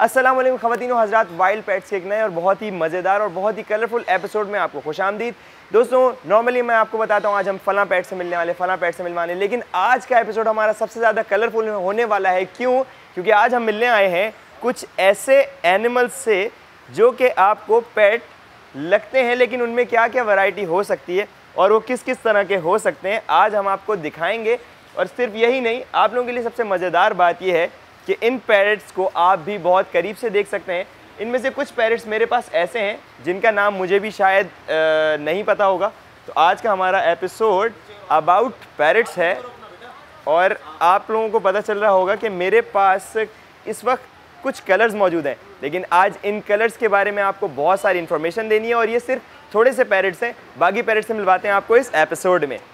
अस्सलाम वालेकुम ख़वातीन व हज़रात, वाइल्ड पेट्स के एक नए और बहुत ही मज़ेदार और बहुत ही कलरफुल एपिसोड में आपको खुशामदीद। दोस्तों, नॉर्मली मैं आपको बताता हूँ आज हम फ़लाँ पेट से मिलने वाले, फ़लाँ पेट से मिलने वाले, लेकिन आज का एपिसोड हमारा सबसे ज़्यादा कलरफुल होने वाला है। क्यों? क्योंकि आज हम मिलने आए हैं कुछ ऐसे एनिमल्स से जो कि आपको पेट लगते हैं, लेकिन उनमें क्या क्या वैरायटी हो सकती है और वो किस किस तरह के हो सकते हैं, आज हम आपको दिखाएंगे। और सिर्फ यही नहीं, आप लोगों के लिए सबसे मज़ेदार बात यह है कि इन पैरट्स को आप भी बहुत करीब से देख सकते हैं। इनमें से कुछ पैरट्स मेरे पास ऐसे हैं जिनका नाम मुझे भी शायद नहीं पता होगा। तो आज का हमारा एपिसोड अबाउट पैरट्स है और आप लोगों को पता चल रहा होगा कि मेरे पास इस वक्त कुछ कलर्स मौजूद हैं, लेकिन आज इन कलर्स के बारे में आपको बहुत सारी इन्फॉर्मेशन देनी है और ये सिर्फ थोड़े से पैरट्स हैं। बाकी पैरट्स से मिलवाते हैं आपको इस एपिसोड में।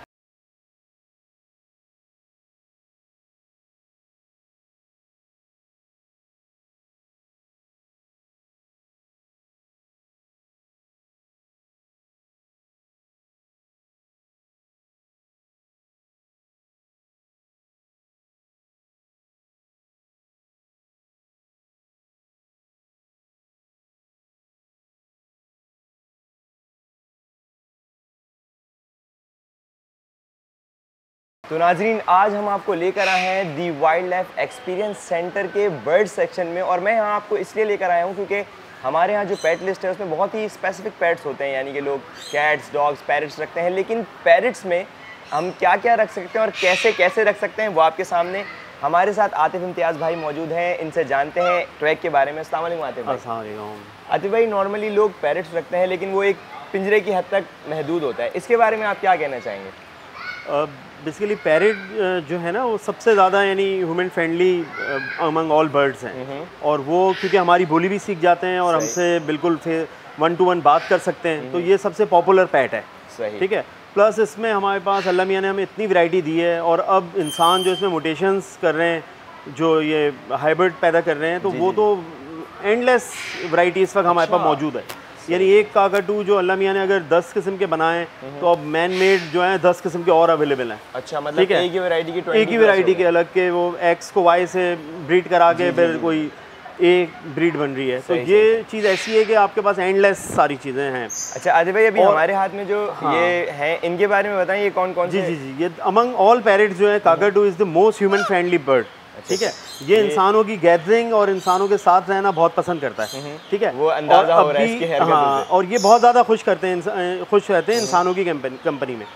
तो नाजरीन, आज हम आपको लेकर आए हैं the wild life experience centre के बर्ड सेक्शन में। और मैं यहाँ आपको इसलिए लेकर आया हूँ क्योंकि हमारे यहाँ जो पेट लिस्ट है उसमें बहुत ही स्पेसिफिक पेट्स होते हैं, यानी कि लोग कैट्स, डॉग्स, पैरट्स रखते हैं, लेकिन पैरट्स में हम क्या क्या रख सकते हैं और कैसे कैसे रख सकते हैं वो आपके सामने। हमारे साथ आतिफ इम्तियाज़ भाई मौजूद हैं, इनसे जानते हैं ट्रैक के बारे में। अस्सलाम वालेकुम आतिफ भाई। अस्सलाम वालेकुम। आतिफ भाई, नॉर्मली लोग पैरट्स रखते हैं लेकिन वो एक पिंजरे की हद तक महदूद होता है, इसके बारे में आप क्या कहना चाहेंगे? बेसिकली पैरट जो है ना वो सबसे ज़्यादा यानी human friendly among all birds हैं, और वो क्योंकि हमारी बोली भी सीख जाते हैं और हमसे बिल्कुल फिर 1-to-1 बात कर सकते हैं, तो ये सबसे पॉपुलर पेट है। ठीक है। प्लस इसमें हमारे पास अल्लाह मियाँ ने हमें इतनी वैरायटी दी है, और अब इंसान जो इसमें म्यूटेशंस कर रहे हैं, जो ये हाइब्रिड पैदा कर रहे हैं, तो वो तो एंडलेस वैरायटी इस वक्त हमारे पास मौजूद है। यानी एक काकाटू जो अल्लाह मियाँ ने अगर 10 किस्म के बनाए तो अब मैन मेड जो है 10 किस्म के और अवेलेबल हैं। अच्छा, मतलब एक ही वैरायटी की 20 एक ही वैरायटी के अलग के वो एक्स को वाई से ब्रीड करा के फिर कोई एक ब्रीड बन रही है। तो ये चीज़ ऐसी है कि आपके पास एंडलेस सारी चीज़ें हैं। अच्छा आदित्य भाई, अभी हमारे हाथ में जो ये हैं इनके बारे में बताएं, ये कौन कौन से? जी, ये अमंग ऑल पैरट्स जो है cockatoo is the most human friendly bird. ठीक है। ये इंसानों की गैदरिंग और इंसानों के साथ रहना बहुत पसंद करता है। ठीक है। वो अंदाजा हो रहा है इसकी हरकतों से। हाँ, और ये बहुत ज़्यादा खुश रहते हैं इंसानों की कंपनी में।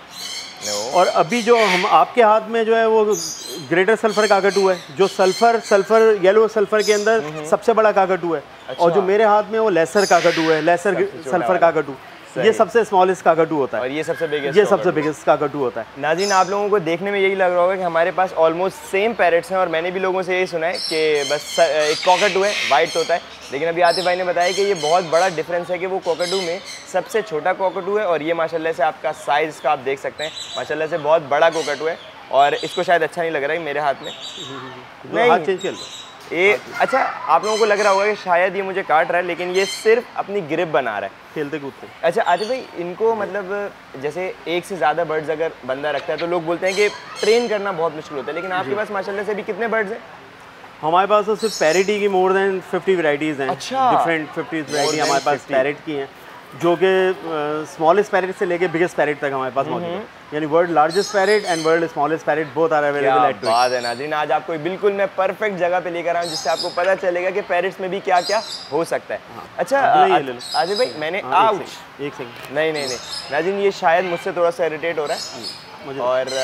और अभी जो हम आपके हाथ में जो है वो ग्रेटर सल्फर काकाटू है, जो सल्फर येलो सल्फर के अंदर सबसे बड़ा काकाटू है। अच्छा। और जो मेरे हाथ में वो लेसर काकाटू है, लेसर सल्फर काकाटू, ये सबसे स्मॉलेस्ट काकाटू होता है और ये सबसे बिगेस्ट काकाटू होता है। नाज़रीन, आप लोगों को देखने में यही लग रहा होगा कि हमारे पास ऑलमोस्ट सेम पैरट्स हैं, और मैंने भी लोगों से यही सुना है कि बस एक कॉकटू है, वाइट होता है, लेकिन अभी आतिफ भाई ने बताया कि ये बहुत बड़ा डिफरेंस है कि वो कॉकटू में सबसे छोटा कॉकटू है, और ये माशाल्लाह से आपका साइज़ का आप देख सकते हैं, माशाल्लाह से बहुत बड़ा कॉकटू है। और इसको शायद अच्छा नहीं लग रहा है मेरे हाथ में, नहीं ये अच्छा, आप लोगों को लग रहा होगा कि शायद ये मुझे काट रहा है, लेकिन ये सिर्फ अपनी ग्रिप बना रहा है, खेलते कूदते। अच्छा आतिफ भाई, इनको मतलब जैसे एक से ज़्यादा बर्ड्स अगर बंदा रखता है तो लोग बोलते हैं कि ट्रेन करना बहुत मुश्किल होता है, लेकिन आपके पास माशाल्लाह से भी कितने बर्ड्स हैं? हमारे पास तो सिर्फ पैरट की मोर देन 50 वैरायटीज़ हैं। अच्छा। डिफरेंट 50 वैरायटी हमारे पास पैरट की हैं, जो कि स्मॉलेस्ट पैरट से लेके बिगेस्ट पैरट तक हमारे पास मौजूद है। यानी world largest parrot and world smallest parrot both are available at. बात है नाज़रीन, आज आपको बिल्कुल मैं परफेक्ट जगह पे लेकर आया हूं जिससे आपको पता चलेगा कि पैरट्स में भी क्या क्या हो सकता है। हाँ। अच्छा आदित्य भाई, मैंने एक सेकंड नहीं नाज़रीन, ये शायद मुझसे थोड़ा सा इरिटेट हो रहा है। और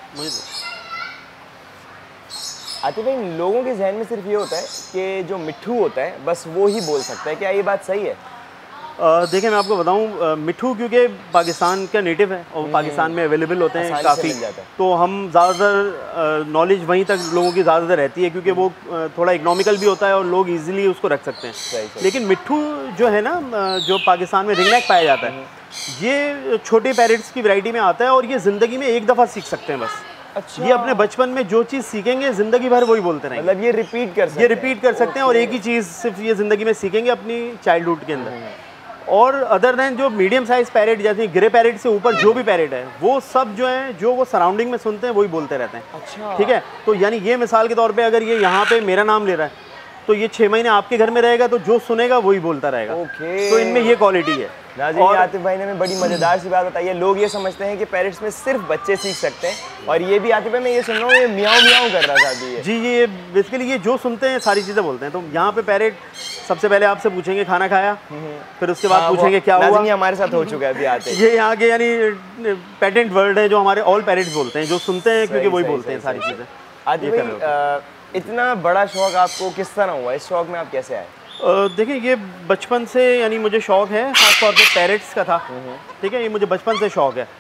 आतिफ भाई, लोगों के जहन में सिर्फ ये होता है कि जो मिट्ठू होता है बस वो ही बोल सकता है, क्या ये बात सही है? देखिए मैं आपको बताऊं, मिट्ठू क्योंकि पाकिस्तान का नेटिव है और पाकिस्तान में अवेलेबल होते हैं काफ़ी, तो हम ज़्यादातर नॉलेज वहीं तक लोगों की ज़्यादातर रहती है क्योंकि वो थोड़ा इकोनॉमिकल भी होता है और लोग इजीली उसको रख सकते हैं। लेकिन मिट्ठू जो है ना, जो पाकिस्तान में रिंगनेक पाया जाता है, ये छोटे पैरट्स की वैरायटी में आता है और ये ज़िंदगी में एक दफ़ा सीख सकते हैं बस। अच्छा। ये अपने बचपन में जो चीज़ सीखेंगे ज़िंदगी भर वही बोलते रहेंगे, मतलब ये रिपीट कर सकते हैं और एक ही चीज़ सिर्फ ये ज़िंदगी में सीखेंगे अपनी चाइल्डहुड के अंदर। और अदर देन जो मीडियम साइज पैरेट, जैसे ग्रे पैरेट से ऊपर जो भी पैरेट है, वो सब जो है जो वो सराउंडिंग में सुनते हैं वही बोलते रहते हैं। अच्छा। ठीक है। तो यानी ये मिसाल के तौर पे अगर ये यहाँ पे मेरा नाम ले रहा है तो ये 6 महीने आपके घर में रहेगा, तो जो सुनेगा वही बोलता रहेगा। तो इनमें ये क्वालिटी है। नाज़रीन, आतिफ भाई ने हमें बड़ी मज़ेदार सी बात बताई है। लोग ये समझते हैं कि पैरेट्स में सिर्फ बच्चे सीख सकते हैं, और ये भी आतिफ भाई मैं ये सुन रहा हूँ ये मियाऊं मियाऊं कर रहा था अभी। जी ये बेसिकली ये जो सुनते हैं सारी चीज़ें बोलते हैं। तो यहाँ पे पैरेट सबसे पहले आपसे पूछेंगे खाना खाया, फिर उसके बाद पूछेंगे क्या हुआ। ये हमारे साथ हो चुका है अभी आते। ये यहाँ के यानी पेटेंट वर्ड है जो हमारे ऑल पैरेट्स बोलते हैं, जो सुनते हैं क्योंकि वही बोलते हैं सारी चीज़ें। आतिफ भाई, इतना बड़ा शौक आपको किस तरह हुआ? इस शौक में आप कैसे आए? देखिए ये बचपन से यानी मुझे शौक़ है, ख़ासतौर पे पैरेट्स का था। ठीक है, ये मुझे बचपन से शौक़ है,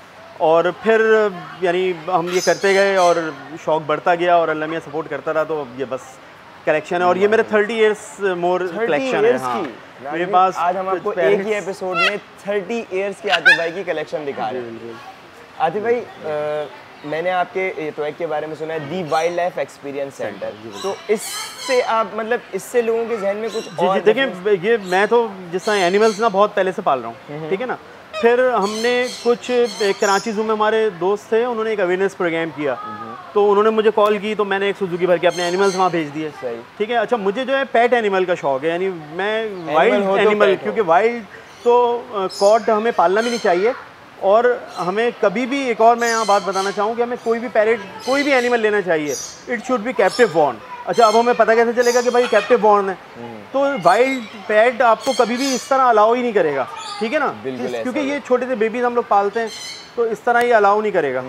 और फिर यानी हम ये करते गए और शौक़ बढ़ता गया और अल्लाह मियां सपोर्ट करता रहा, तो ये बस कलेक्शन है। और ये मेरे 30 ईयर्स मोर कलेक्शन है। हाँ, मेरे पास आज हम आपको एक ही एपिसोड में 30 ईयर्स की आतिफ भाई की कलेक्शन दिखा रहे हैं। आतिफ भाई, मैंने आपके टॉय के बारे में सुना है, the wild life experience centre, तो इससे आप मतलब इससे लोगों के जहन में कुछ और? देखिए ये मैं तो जिस तरह एनिमल्स ना बहुत पहले से पाल रहा हूँ, ठीक है ना। फिर हमने कुछ कराची ज़ू में हमारे दोस्त थे, उन्होंने एक अवेयरनेस प्रोग्राम किया, तो उन्होंने मुझे कॉल की, तो मैंने एक सुजुकी भर के अपने एनिमल्स वहाँ भेज दिए। ठीक है। अच्छा, मुझे जो है पेट एनिमल का शौक है, यानी मैं वाइल्ड एनिमल, क्योंकि वाइल्ड तो कॉट हमें पालना भी नहीं चाहिए, और हमें कभी भी, एक और मैं यहाँ बात बताना चाहूँ कि हमें कोई भी पैरेट, कोई भी एनिमल लेना चाहिए, it should be captive born. अच्छा, अब हमें पता कैसे चलेगा कि भाई कैप्टिव बॉर्न है? तो वाइल्ड पैट आपको कभी भी इस तरह अलाउ ही नहीं करेगा, ठीक है ना, क्योंकि ये छोटे से बेबीज हम लोग पालते हैं, तो इस तरह ये अलाउ नहीं करेगा।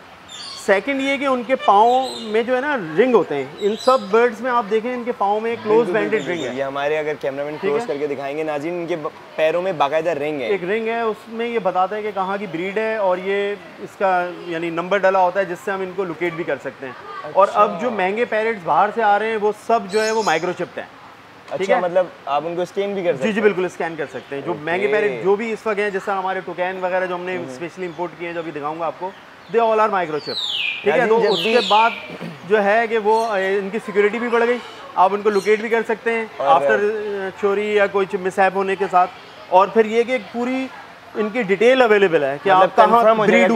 सेकंड ये कि उनके पाँव में जो है ना रिंग होते हैं, इन सब बर्ड्स में आप देखें इनके पाँव में क्लोज बैंडेड रिंग है। ये हमारे अगर कैमरामैन क्लोज करके दिखाएंगे नाज़रीन, इनके पैरों में बाकायदा रिंग है, एक रिंग है, उसमें ये बताता है कि कहाँ की ब्रीड है, और ये इसका यानी नंबर डला होता है जिससे हम इनको लोकेट भी कर सकते हैं। अच्छा। और अब जो महंगे पैरेट्स बाहर से आ रहे हैं वो सब जो है वो माइक्रोचिप्ड हैं। अच्छा, मतलब आप उनको स्कैन भी कर सकते हैं? जी बिल्कुल स्कैन कर सकते हैं। जो महंगे पैरेट जो भी इस वक्त हैं, जैसा हमारे टोकैन वगैरह जो हमने स्पेशली इंपोर्ट किए हैं, जो अभी दिखाऊंगा आपको, दे ऑल आर माइक्रोचिप। ठीक है, तो उसके बाद जो है कि वो इनकी सिक्योरिटी भी बढ़ गई, आप उनको लोकेट भी कर सकते हैं आफ्टर चोरी या कोई मिसहैप होने के साथ। और फिर ये कि पूरी इनकी डिटेल अवेलेबल है कि आप कहाँ ब्रीड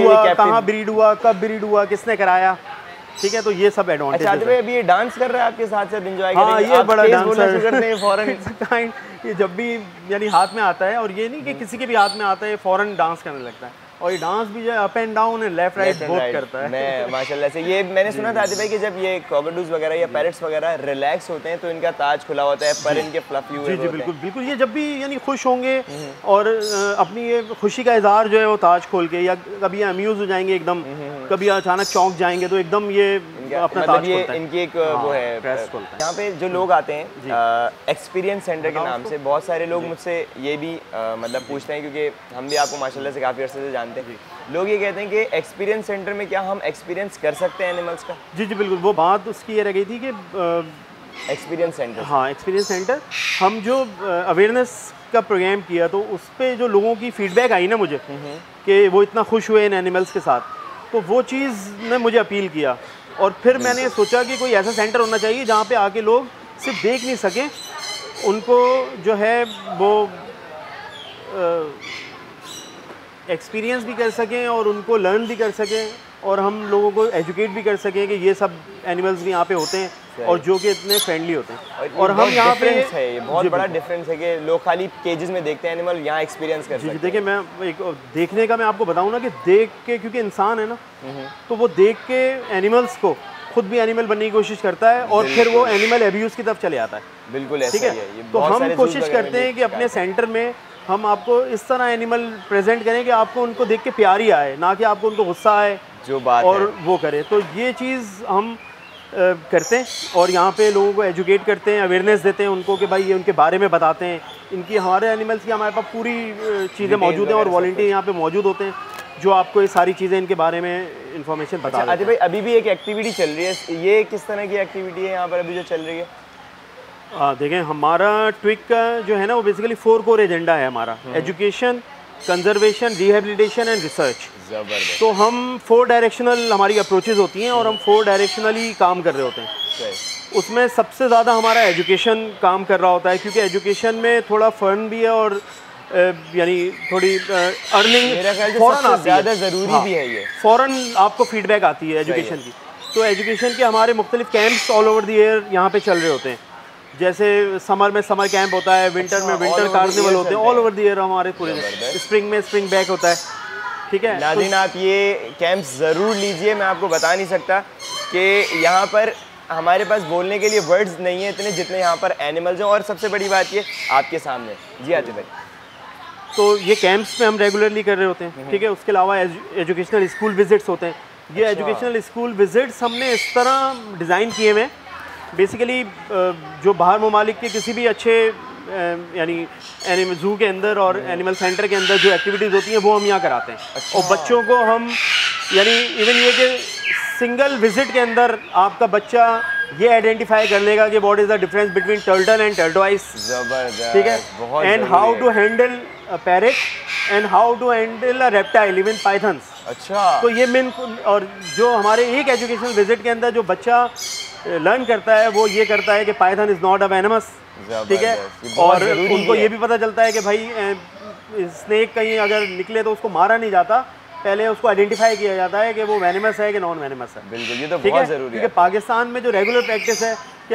हुआ, कब ब्रीड हुआ, किसने कराया। ठीक है, तो ये सब एडवांटेज। अच्छा, अभी ये डांस कर रहा है आपके साथ साथ एंजॉय करेंगे? हाँ, ये बड़ा डांसर फौरन काइंड, ये जब भी यानी हाथ में आता है, और ये नहीं कि किसी के भी हाथ में आता है, फौरन डांस करने लगता है। और ये डांस भी जो है अप एंड डाउन है, लेफ्ट राइट बोथ करता है। मैं माशाल्लाह से, ये मैंने सुना था आतिफ भाई कि जब ये कॉकरोच वगैरह या पैरेट्स वगैरह रिलैक्स होते हैं तो इनका ताज खुला होता है, पर इनके फ्लफी हुए होते हैं। बिल्कुल बिल्कुल, ये जब भी यानी खुश होंगे और अपनी ये खुशी का इजहार जो है वो ताज खोल के, या कभी अम्यूज हो जाएंगे एकदम, कभी अचानक चौंक जाएंगे, तो एकदम ये अपना ताज खोलता है। इनकी एक वो है यहाँ पे जो लोग आते हैं एक्सपीरियंस सेंटर के नाम से, बहुत सारे लोग मुझसे ये भी मतलब पूछते हैं, क्योंकि हम भी आपको माशाल्लाह से काफ़ी अर्से से जानते हैं। लोग ये कहते हैं कि एक्सपीरियंस सेंटर में क्या हम एक्सपीरियंस कर सकते हैं एनिमल्स का? जी बिल्कुल, वो बात उसकी ये रह गई थी कि एक्सपीरियंस सेंटर, हाँ एक्सपीरियंस सेंटर, हम जो अवेयरनेस का प्रोग्राम किया, तो उस पर जो लोगों की फीडबैक आई ना मुझे कि वो इतना खुश हुए इन एनिमल्स के साथ, तो वो चीज़ ने मुझे अपील किया। और फिर मैंने सोचा कि कोई ऐसा सेंटर होना चाहिए जहाँ पे आके लोग सिर्फ देख नहीं सकें, उनको जो है वो एक्सपीरियंस भी कर सकें और उनको लर्न भी कर सकें, और हम लोगों को एजुकेट भी कर सकें कि ये सब एनिमल्स भी यहाँ पे होते हैं और जो कि इतने फ्रेंडली होते हैं। और हम यहाँ पे है, ये बहुत बड़ा डिफरेंस है कि लोग खाली केजेस में देखते हैं एनिमल, यहाँ एक्सपीरियंस कर सकते हैं। देखिए, मैं एक देखने का मैं आपको बताऊँ ना कि देख के, क्योंकि इंसान है ना, तो वो देख के एनिमल्स को खुद भी एनिमल बनने की कोशिश करता है, और फिर वो एनिमल एब्यूज़ की तरफ चले आता है। बिल्कुल ऐसा ही है। तो हम कोशिश करते हैं कि अपने सेंटर में हम आपको इस तरह एनिमल प्रेजेंट करें कि आपको उनको देख के प्यार ही आए, ना कि आपको उनको गुस्सा आए जो बात और वो करे। तो ये चीज़ हम करते हैं, और यहाँ पे लोगों को एजुकेट करते हैं, अवेयरनेस देते हैं उनको कि भाई ये उनके बारे में बताते हैं। इनकी हमारे एनिमल्स की हमारे पास पूरी चीज़ें मौजूद हैं, और वॉलंटियर यहाँ पे मौजूद होते हैं जो आपको ये सारी चीज़ें इनके बारे में इंफॉर्मेशन बता देते हैं। भाई, अभी भी एक एक्टिविटी चल रही है, ये किस तरह की एक्टिविटी है यहाँ पर अभी जो चल रही है? देखें, हमारा ट्विक का जो है ना वो बेसिकली 4 कोर एजेंडा है हमारा, education, conservation, rehabilitation and research. ज़बरदस्त। तो हम 4 डायरेक्शनल हमारी अप्रोचेज़ होती हैं, और हम 4 डायरेक्शनली काम कर रहे होते हैं। उसमें सबसे ज़्यादा हमारा एजुकेशन काम कर रहा होता है, क्योंकि एजुकेशन में थोड़ा फन भी है, और यानी थोड़ी अर्निंग फ़ौरन ज़्यादा ज़रूरी भी है। ये फ़ौरन आपको फीडबैक आती है एजुकेशन की। तो एजुकेशन के हमारे मुख्तलिफ camps all over the year यहाँ पे चल रहे होते हैं, जैसे समर में समर कैंप होता है, विंटर में विंटर कार्निवल होते हैं, ऑल ओवर द ईयर हमारे पूरे। स्प्रिंग में स्प्रिंग बैक होता है, ठीक है। नाज़रीन आप ये कैंप्स ज़रूर लीजिए, मैं आपको बता नहीं सकता कि यहाँ पर हमारे पास बोलने के लिए वर्ड्स नहीं है इतने जितने यहाँ पर एनिमल्स हैं, और सबसे बड़ी बात ये आपके सामने। जी आतिफ भाई, तो ये कैंप्स में हम रेगुलरली कर रहे होते हैं, ठीक है। उसके अलावा एजुकेशनल स्कूल विजिट्स होते हैं। ये एजुकेशनल स्कूल विजिट्स हमने इस तरह डिज़ाइन किए हुए हैं, बेसिकली जो बाहर ममालिक के किसी भी अच्छे यानी एनिमल जू के अंदर और एनिमल सेंटर के अंदर जो एक्टिविटीज़ होती हैं वो हम यहाँ कराते हैं। और बच्चों को हम यानी इवन ये कि सिंगल विजिट के अंदर आपका बच्चा ये आइडेंटिफाई कर लेगा कि what is the difference between turtle and tortoise, ठीक है, and how to handle parrot and how to handle a reptile, even pythons. अच्छा, तो ये मेन, और जो हमारे एक एजुकेशनल विजिट के अंदर जो बच्चा लर्न करता है वो ये करता है कि python is not a venomous, ठीक है। और उनको ये भी पता चलता है कि भाई स्नेक कहीं अगर निकले तो उसको मारा नहीं जाता, पहले उसको आइडेंटिफाई किया जाता है कि वो वेनमस है कि नॉन वेनमस है। बिल्कुल, ये तो बहुत ज़रूरी है, क्योंकि पाकिस्तान में जो रेगुलर प्रैक्टिस है कि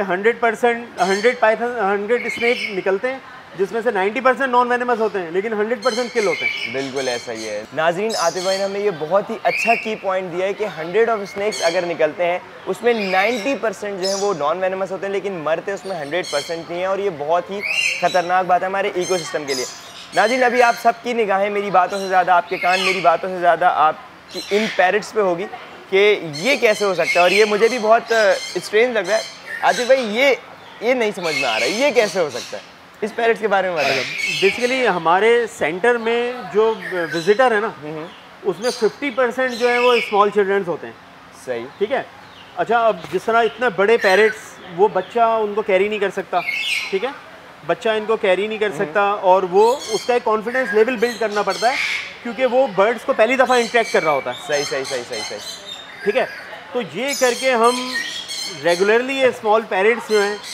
100% पाइथन 100 स्नेक निकलते हैं जिसमें से 90% नॉन वेनमस होते हैं, लेकिन 100% किल होते हैं। बिल्कुल ऐसा ही है। नाज़रीन आतिफ भाई ने हमें ये बहुत ही अच्छा की पॉइंट दिया है कि 100 ऑफ स्नेक्स अगर निकलते हैं उसमें 90% जो है वो नॉन वेनमस होते हैं, लेकिन मरते उसमें 100% नहीं है, और ये बहुत ही ख़तरनाक बात है हमारे इकोसिस्टम के लिए। नाज़रीन अभी आप सबकी निगाहें मेरी बातों से ज़्यादा, आपके कान मेरी बातों से ज़्यादा आपकी इन पैरेट्स पे होगी कि ये कैसे हो सकता है, और ये मुझे भी बहुत स्ट्रेंज लग रहा है। आतिफ भाई ये नहीं समझ में आ रहा है, ये कैसे हो सकता है, इस पैरेट्स के बारे में बताइए। बेसिकली हमारे सेंटर में जो विजिटर है ना, उसमें 50% जो है वो स्मॉल चिल्ड्रंस होते हैं। सही, ठीक है। अच्छा, अब जिस तरह इतने बड़े पैरेट्स, वो बच्चा उनको कैरी नहीं कर सकता, ठीक है, बच्चा इनको कैरी नहीं कर सकता, और वो उसका एक कॉन्फिडेंस लेवल बिल्ड करना पड़ता है क्योंकि वो बर्ड्स को पहली दफ़ा इंटरेक्ट कर रहा होता है। सही सही सही सही सही, ठीक है। तो ये करके हम रेगुलरली ये स्मॉल पैरेट्स जो हैं,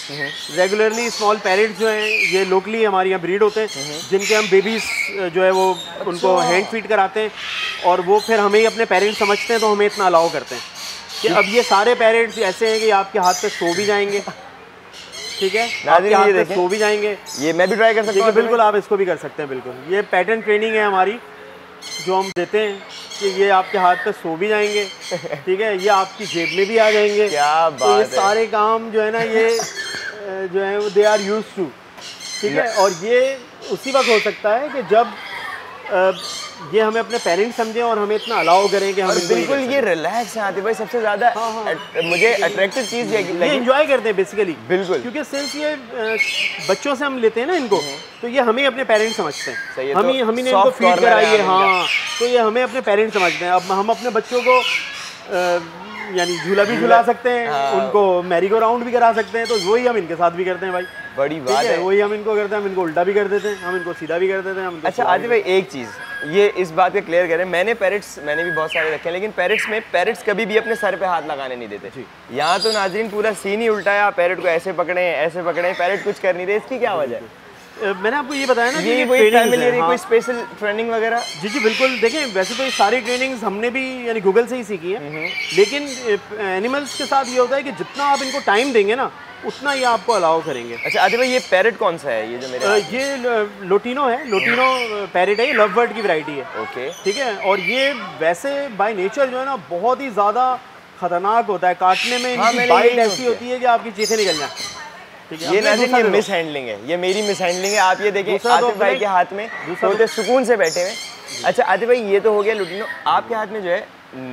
ये लोकली हमारे यहाँ ब्रीड होते हैं, जिनके हम बेबीज़ जो है वो उनको हैंड फीड कराते हैं, और वो फिर हमें ही अपने पेरेंट्स समझते हैं, तो हमें इतना अलाउ करते हैं कि अब ये सारे पेरेंट्स ऐसे हैं कि आपके हाथ पे सो भी जाएंगे, ठीक है, आपके हाथ पे सो भी जाएंगे। ये मैं भी ट्राई कर सकता हूँ? बिल्कुल, आप इसको भी कर सकते हैं, बिल्कुल। ये पैटर्न ट्रेनिंग है हमारी जो हम देते हैं कि ये आपके हाथ पे सो भी जाएंगे, ठीक है, ये आपकी जेब में भी आ जाएंगे। क्या बात तो ये है। सारे काम जो है ना, ये जो है वो दे आर यूज्ड टू, ठीक है। और ये उसी वक्त हो सकता है कि जब ये हमें अपने पेरेंट्स समझें और हमें इतना अलाउ करें कि हम बिल्कुल ये रिलैक्स हैं। आतिफ भाई सबसे ज़्यादा मुझे अट्रैक्टिव चीज़ ये एंजॉय करते हैं बेसिकली, बिल्कुल, क्योंकि सिंस ये बच्चों से हम लेते हैं ना इनको, तो ये हमें अपने पेरेंट्स समझते हैं। हम ही इनको फीड कराइए, हाँ, तो ये हमें अपने पेरेंट्स समझते हैं। अब हम अपने बच्चों को यानी झूला भी झुला सकते हैं, उनको मैरी गो राउंड भी करा सकते हैं, तो वही हम इनके साथ भी करते हैं भाई। बड़ी बात है, वही हम इनको करते हैं, हम इनको उल्टा भी कर देते हैं, हम इनको सीधा भी कर देते हैं। अच्छा आतिफ भाई एक चीज़ ये इस बात पे क्लियर करें, मैंने भी बहुत सारे रखे हैं, लेकिन पैरेट्स कभी भी अपने सर पे हाथ लगाने नहीं देते। यहाँ तो नाज़रीन पूरा सीन ही उल्टा है, आप पैरेट को ऐसे पकड़े, पैरेट कुछ कर नहीं रहे, इसकी क्या वजह है? मैंने आपको ये बताया ना, ये कोई फैमिली कोई स्पेशल ट्रेनिंग वगैरह? जी बिल्कुल। देखें, वैसे तो ये सारी ट्रेनिंग्स हमने भी यानी गूगल से ही सीखी है, लेकिन एनिमल्स के साथ ये होता है कि जितना आप इनको टाइम देंगे ना, उतना ये आपको अलाउ करेंगे। अच्छा आतिफ भाई ये पैरेट कौन सा है, ये जो मेरे ये लोटिनो है, लोटिनो पैरेट है, ये लव बर्ड की वैरायटी है। ओके, ठीक है। और ये वैसे बाय नेचर जो है ना बहुत ही ज़्यादा खतरनाक होता है, काटने में इनकी बाइट ऐसी होती है कि आपकी चीखें निकल जाए। ये नाज़रीन ये मिस हैंडलिंग है, ये मेरी मिस हैंडलिंग है। आप ये देखिए आतिफ भाई के हाथ में होते सुकून से बैठे हुए। अच्छा आतिफ भाई ये तो हो गया लुटिनो, आपके हाथ में जो है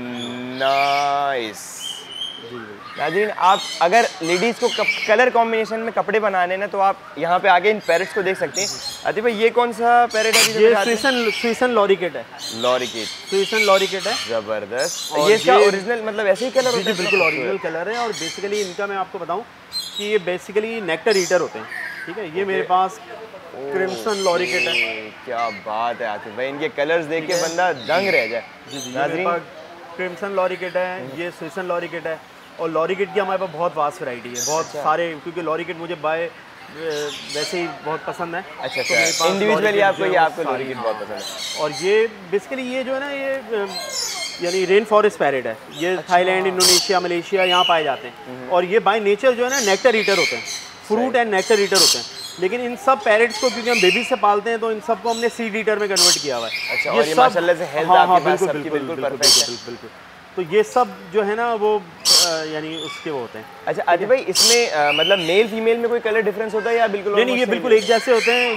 नाइस। नाज़रीन आप अगर लेडीज़ को कलर कॉम्बिनेशन में कपड़े बनाने ना, तो आप यहाँ पे आगे इन पैरेट्स को देख सकते हैं। आतिफ भाई ये कौन सा पैरेट है? ये स्विसन लॉरिकेट है। स्विसन लॉरिकेट है, ज़बरदस्त। ये इसका ओरिजिनल मतलब ऐसे ही कलर होता है? बिल्कुल ओरिजिनल कलर है। और बेसिकली इनका मैं आपको बताऊँ कि ये बेसिकली नेक्टर ईटर होते हैं, ठीक है। ये मेरे पास क्रिम्सन लॉरिकेट है। क्या बात है आतिफ भाई, इनके कलर्स देख के बंदा दंग रह जाए। नाज़रीन क्रिम्सन लॉरिकेट है, ये स्विसन लॉरिकेट है, और लॉरिकेट की हमारे पास बहुत वास्ट वैरायटी है, बहुत सारे, क्योंकि लॉरिकेट मुझे वैसे ही बहुत पसंद है। अच्छा, इंडिविजुअली आपको लॉरिकेट बहुत पसंद है। और ये बेसिकली ये जो है ना, ये यानी रेन फॉरेस्ट पैरेट है, ये थाईलैंड, इंडोनेशिया, मलेशिया यहाँ पाए जाते हैं। और ये बाय नेचर जो है ना नेक्टर ईटर होते हैं। फ्रूट एंड नेक्टर ईटर होते हैं। लेकिन इन सब पैरेट्स को क्योंकि हम बेबी से पालते हैं तो इन सबको हमने सीड ईटर में कन्वर्ट किया हुआ है। अच्छा, और ये माशाल्लाह से हेल्थ आपके पास सबकी बिल्कुल परफेक्ट है। बिल्कुल। तो ये सब जो है ना वो यानी उसके वो होते हैं। अच्छा आतिफ भाई, इसमें मतलब मेल फीमेल में कोई कलर डिफरेंस होता है या बिल्कुल? नहीं, ये बिल्कुल एक जैसे होते हैं।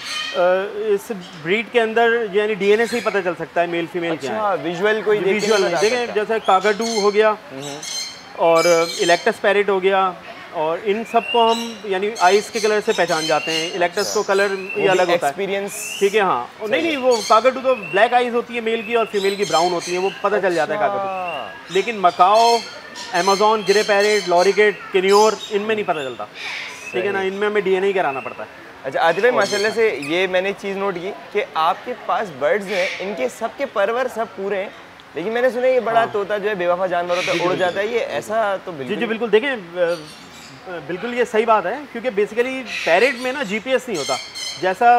ये इस ब्रीड के अंदर यानी डीएनए से ही पता चल सकता है मेल फीमेल क्या है। विजुअल कोई देखें, जैसे काकाटू हो गया और इलेक्टस पैरेट हो गया, और इन सबको हम यानी आइस के कलर से पहचान जाते हैं। इलेक्टस को कलर ये अलग होता है, एक्सपीरियंस, ठीक है। हाँ, नहीं वो काकाटू तो ब्लैक आइज होती है मेल की और फीमेल की ब्राउन होती है, वो पता चल जाता है काकाटू। लेकिन macaw, Amazon, grey parrot, lorikeet, conure, इनमें नहीं पता चलता, ठीक है ना। इनमें हमें डीएनए कराना पड़ता है। अच्छा आतिफ भाई, माशाल्लाह से ये मैंने चीज़ नोट की कि आपके पास बर्ड्स हैं, इनके सबके परवर सब पूरे हैं, लेकिन मैंने सुना ये बड़ा तोता जो है बेवफा जानवर होता है, उड़ जाता है, ये ऐसा तो बिल्कुल? जी बिल्कुल। देखें, बिल्कुल ये सही बात है, क्योंकि बेसिकली पैरेट में ना जीपीएस नहीं होता, जैसा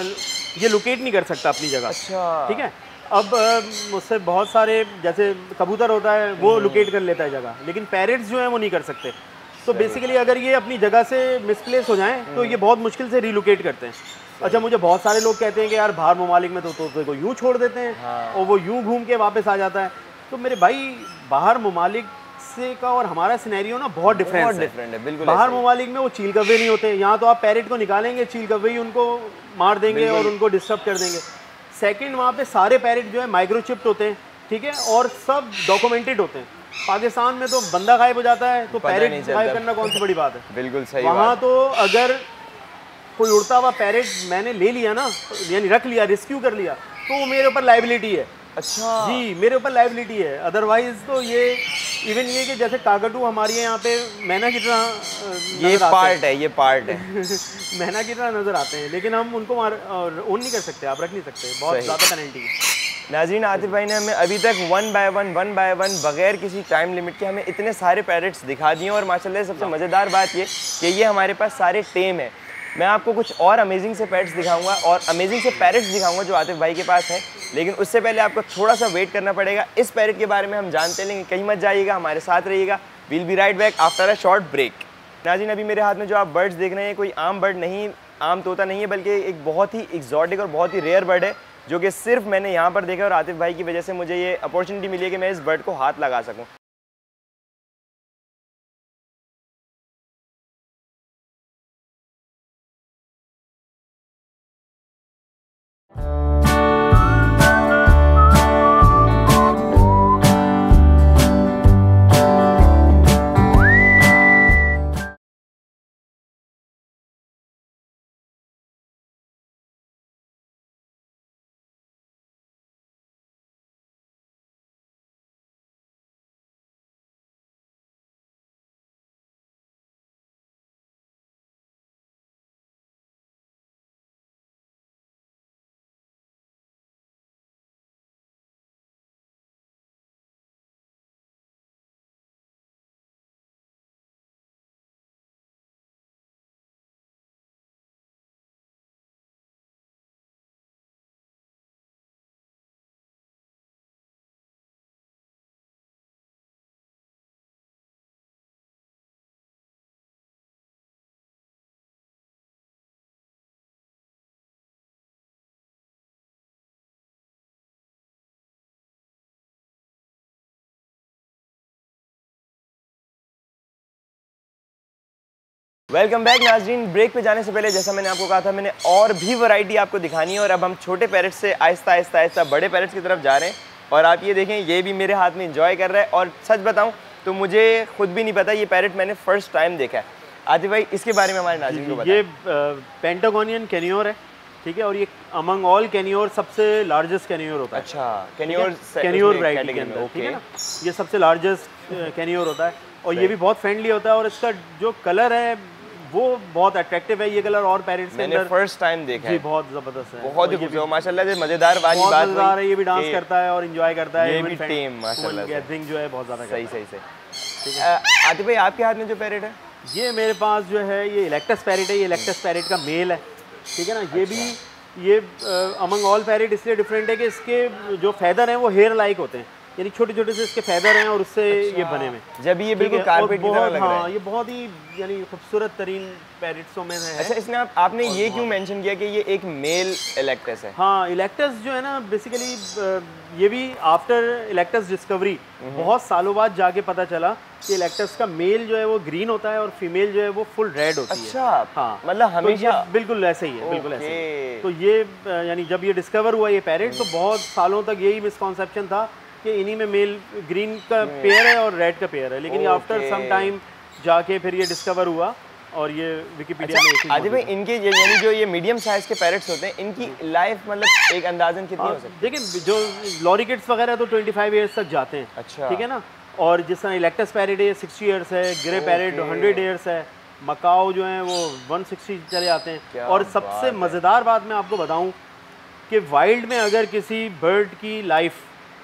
ये लोकेट नहीं कर सकता अपनी जगह। अच्छा, ठीक है। अब मुझसे बहुत सारे जैसे कबूतर होता है वो लोकेट कर लेता है जगह, लेकिन पैरेट्स जो हैं वो नहीं कर सकते। तो बेसिकली अगर ये अपनी जगह से मिसप्लेस हो जाएं तो ये बहुत मुश्किल से रिलोकेट करते हैं। अच्छा, मुझे बहुत सारे लोग कहते हैं कि यार बाहर ममालिक में तो तोते को यूँ छोड़ देते हैं और वो यूँ घूम के वापस आ जाता है। तो मेरे भाई, बाहर ममालिक से का और हमारा सिनेरियो ना बहुत डिफरेंस है। बिल्कुल, बाहर ममालिक में वो चील कव्वे नहीं होते, यहाँ तो आप पैरेट को निकालेंगे, चील कव्वे ही उनको मार देंगे और उनको डिस्टर्ब कर देंगे। सेकंड, वहाँ पे सारे पैरेट जो है माइक्रोचिप्ड होते हैं, ठीक है, और सब डॉक्यूमेंटेड होते हैं। पाकिस्तान में तो बंदा गायब हो जाता है तो पैरेट गायब करना कौन सी बड़ी बात है। बिल्कुल सही। वहाँ तो अगर कोई उड़ता हुआ पैरेट मैंने ले लिया ना, यानी रख लिया, रेस्क्यू कर लिया, तो वो मेरे ऊपर लाइबिलिटी है। अच्छा जी, मेरे ऊपर लाइबिलिटी है। अदरवाइज तो ये इवन ये कि जैसे काकाटू हमारे यहाँ पे मैना की तरह ये पार्ट है, ये पार्ट है मैना की तरह नजर आते हैं, लेकिन हम उनको ओन नहीं कर सकते, आप रख नहीं सकते, बहुत ज़्यादा पेनल्टी है। नाज़रीन, आतिफ भाई ने हमें अभी तक वन बाय वन बगैर किसी टाइम लिमिट के हमें इतने सारे पैरेट्स दिखा दिए, और माशाल्लाह सबसे मज़ेदार बात ये कि ये हमारे पास सारे टेम है। मैं आपको कुछ और अमेजिंग से पेट्स दिखाऊंगा और अमेजिंग से पैरेट्स दिखाऊंगा जो आतिफ भाई के पास है, लेकिन उससे पहले आपको थोड़ा सा वेट करना पड़ेगा। इस पैरेट के बारे में हम जानते लेंगे, कहीं मत जाइएगा, हमारे साथ रहिएगा। We'll be right back after a short break. नाज़रीन, अभी मेरे हाथ में जो आप बर्ड्स देख रहे हैं कोई आम बर्ड नहीं, आम तोता नहीं है, बल्कि एक बहुत ही एक्जॉटिक और बहुत ही रेयर बर्ड है, जो कि सिर्फ मैंने यहाँ पर देखा और आतिफ भाई की वजह से मुझे ये अपॉर्चुनिटी मिली है कि मैं इस बर्ड को हाथ लगा सकूँ। वेलकम बैक नाज़रीन। ब्रेक पे जाने से पहले जैसा मैंने आपको कहा था, मैंने और भी वैरायटी आपको दिखानी है, और अब हम छोटे पैरेट से आहिस्ता आहिस्ता आहिस्ता बड़े पैरेट्स की तरफ जा रहे हैं। और आप ये देखें, ये भी मेरे हाथ में एंजॉय कर रहा है, और सच बताऊं तो मुझे खुद भी नहीं पता, ये पैरेट मैंने फर्स्ट टाइम देखा है। आतिफ भाई, इसके बारे में हमारे नाज़रीन को बताएं। ये पेंटागोनियन कैनियोर है, ठीक है, और ये अमंग ऑल कैनियोर सबसे लार्जेस्ट कैनियोर होता है। अच्छा, कैनियोर वैरायटी के अंदर, ठीक है ना, ये सबसे लार्जेस्ट कैनियोर होता है, और ये भी बहुत फ्रेंडली होता है, और इसका जो कलर है वो बहुत अट्रैक्टिव है। ये कलर और पैरेट्स के अंदर फर्स्ट टाइम देखा है, बहुत जबरदस्त है, बहुत ही खूबसूरत, माशाल्लाह से मजेदार वाली बात है। ये भी डांस करता है और एंजॉय करता है, ये भी टीम माशाल्लाह से गैदरिंग जो है बहुत ज्यादा सही सही। आतिफ भाई, आपके हाथ में जो पैरेट है, ये मेरे पास जो है ये इलेक्टस पैरेट है। ये इलेक्टस पैरेट का मेल है, ठीक है ना। ये भी ये अमंग ऑल पैरेट इसलिए डिफरेंट है कि इसके जो फेदर हैं वो हेयर लाइक होते हैं, यानी छोटे छोटे से इसके फेदर हैं और उससे ये बने हुए। जब ये बिल्कुल कारपेट की तरह लग रहा है। ये बहुत ही यानी खूबसूरत तरीन पैरेट्सों में है। अच्छा, इसमें आपने ये क्यों मेंशन किया कि ये एक मेल इलेक्टस है? हाँ, इलेक्टस जो है ना बेसिकली ये भी आफ्टर इलेक्टस डिस्कवरी बहुत सालों बाद जाके पता चला कि इलेक्टस का मेल जो है वो ग्रीन होता है और फीमेल जो है वो फुल रेड होती है। अच्छा, हाँ, मतलब हमेशा बिल्कुल ऐसे ही है, बिल्कुल ऐसे ही। तो ये यानी जब ये डिस्कवर हुआ ये पैरेट, तो बहुत सालों तक यही मिसकॉन्सेप्शन था कि इन्हीं में मेल ग्रीन का पेयर है और रेड का पेयर है, लेकिन आफ्टर सम टाइम जाके फिर ये डिस्कवर हुआ और ये विकिपीडिया में। आदिफ भाई, इनके यानी जो ये मीडियम साइज के पैरेट्स होते हैं, इनकी लाइफ मतलब एक अंदाजन कितनी हो सकती है? देखिए, जो लॉरीकिड्स वगैरह तो 25 ईयर्स तक जाते हैं। अच्छा, ठीक है ना। और जिस तरह इलेक्टस पैरेट है 60 ईयर्स है, ग्रे पैरेट 100 ईयर्स है, मकाओ जो है वो 160 चले जाते हैं। और सबसे मज़ेदार बात मैं आपको बताऊं कि वाइल्ड में अगर किसी बर्ड की लाइफ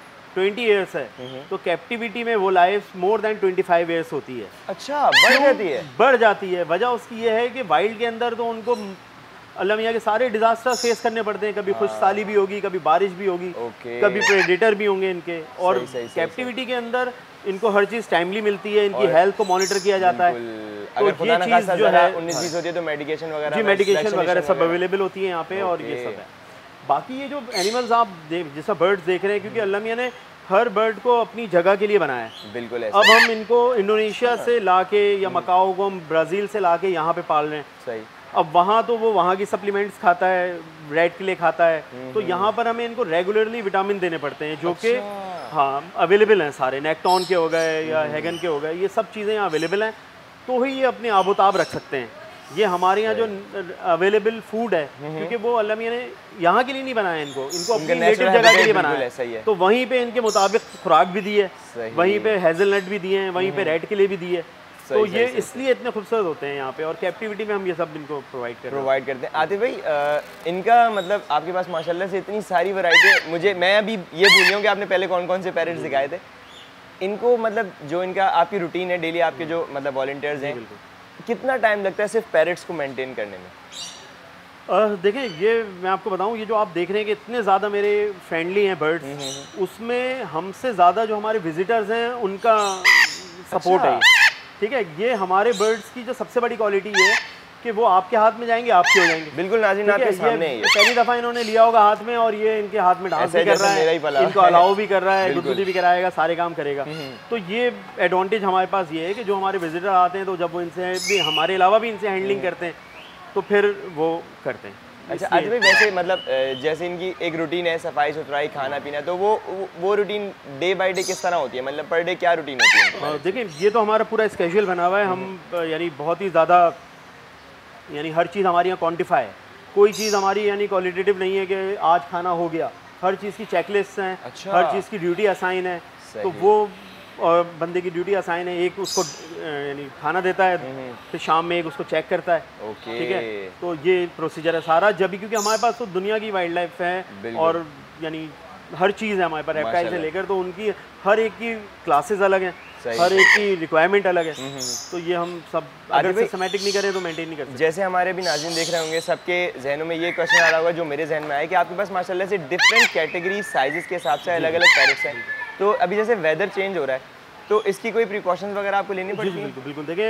20 ईयर्स है तो कैप्टिविटी में वो लाइफ मोर देन 25 ईयर्स होती है। अच्छा, बढ़ जाती है? बढ़ जाती है। वजह उसकी ये है कि वाइल्ड के अंदर तो उनको अल्लाह मियाँ के सारे डिजास्टर फेस करने पड़ते हैं। कभी खुशहाली भी होगी, कभी बारिश भी होगी, कभी प्रेडेटर भी होंगे इनके। और कैप्टिविटी के अंदर इनको हर चीज़ टाइमली मिलती है, इनकी हेल्थ को मॉनिटर किया जाता है। अगर खुदा ना खास्ता जो है 19-20 होती है तो मेडिकेशन वगैरह, जी मेडिकेशन वगैरह सब अवेलेबल होती है यहाँ पे। और ये सब है। बाकी ये जो एनिमल्स आप जैसा बर्ड्स देख रहे हैं, क्योंकि अल्लाह मियाँ ने हर बर्ड को अपनी जगह के लिए बनाया है। बिल्कुल ऐसा। अब हम इनको इंडोनेशिया से लाके या मकाओ को हम ब्राज़ील से लाके यहाँ पे पाल रहे हैं। सही। अब वहाँ तो वो वहाँ की सप्लीमेंट्स खाता है, रेड के लिए खाता है, तो यहाँ पर हमें इनको रेगुलरली विटामिन देने पड़ते हैं, जो कि हाँ अवेलेबल हैं सारे। नेक्टॉन के हो गए या हैगन के हो गए, ये सब चीज़ें यहाँ अवेलेबल हैं, तो ही ये अपने आबोताब रख सकते हैं। ये हमारे यहाँ जो अवेलेबल फूड है, क्योंकि वो अल्लाह मियाँ ने यहाँ के लिए नहीं बनाया इनको अपनी नेटिव जगह के लिए बनाया है। तो वहीं पे इनके मुताबिक खुराक भी दी है, वहीं पे हेज़लनट भी दिए हैं, वहीं पे रेड के लिए भी दी है। तो ये इसलिए इतने खूबसूरत होते हैं यहाँ पे। और कैप्टिविटी में हम ये सब इनको प्रोवाइड करते हैं। आतिफ भाई, इनका मतलब आपके पास माशाल्लाह से इतनी सारी वैरायटी है। मैं अभी ये भूल गया हूँ कि आपने पहले कौन कौन से पैरेट्स दिखाए थे। इनको मतलब जो इनका आपकी रूटीन है डेली, आपके जो मतलब वॉलंटियर्स हैं, कितना टाइम लगता है सिर्फ पैरेट्स को मेंटेन करने में? देखें, ये मैं आपको बताऊं, ये जो आप देख रहे हैं कि इतने ज़्यादा मेरे फ्रेंडली हैं बर्ड्स, उसमें हमसे ज़्यादा जो हमारे विजिटर्स हैं उनका सपोर्ट है। ठीक है, ये हमारे बर्ड्स की जो सबसे बड़ी क्वालिटी है कि वो आपके हाथ में जाएंगे, आपके हो जाएंगे। बिल्कुल नाज़रीन, आपके सामने है। पहली दफ़ा इन्होंने लिया होगा हाथ में और ये इनके हाथ में डांस भी कर रहा है, इनको अलाउ भी कर रहा है, गुदगुदी भी कराएगा, सारे काम करेगा। तो ये एडवांटेज हमारे पास ये है कि जो हमारे विजिटर आते हैं तो जब वो इनसे भी, हमारे अलावा भी इनसे हैंडलिंग करते हैं, तो फिर वो करते हैं। अच्छा आज भाई, वैसे मतलब जैसे इनकी एक रूटीन है, सफाई सुथराई, खाना पीना, तो वो रूटीन डे बाय डे किस तरह होती है? मतलब पर डे क्या रूटीन होती है? देखिए, ये तो हमारा पूरा स्केड्यूल बना हुआ है। हम यानी बहुत ही ज़्यादा यानी हर चीज़ हमारे यहाँ क्वान्टिफाई है। कोई चीज़ हमारी यानी क्वालिटेटिव नहीं है कि आज खाना हो गया। हर चीज़ की चेकलिस्ट हैं। अच्छा। हर चीज़ की ड्यूटी असाइन है। तो वो बंदे की ड्यूटी असाइन है, एक उसको यानी खाना देता है, फिर शाम में एक उसको चेक करता है। ठीक है, तो ये प्रोसीजर है सारा। जब भी, क्योंकि हमारे पास तो दुनिया की वाइल्ड लाइफ है और यानी हर चीज़ है हमारे पास, रेप्टाइल से लेकर, तो उनकी हर एक की क्लासेस अलग हैं, हर एक की रिक्वायरमेंट अलग है। तो ये हम सब अगर सिस्टमैटिक नहीं करें तो मेंटेन नहीं कर सकते। जैसे हमारे भी नाज़रीन देख रहे होंगे, सबके जहनों में ये क्वेश्चन आ रहा होगा जो मेरे जहन में आया कि आपके पास माशाल्लाह से डिफरेंट कैटेगरी साइजेस के हिसाब से अलग अलग पैरेट्स हैं। तो अभी जैसे वेदर चेंज हो रहा है, तो इसकी कोई प्रिकॉशंस वगैरह आपको लेनी पड़ती है? बिल्कुल। देखिए,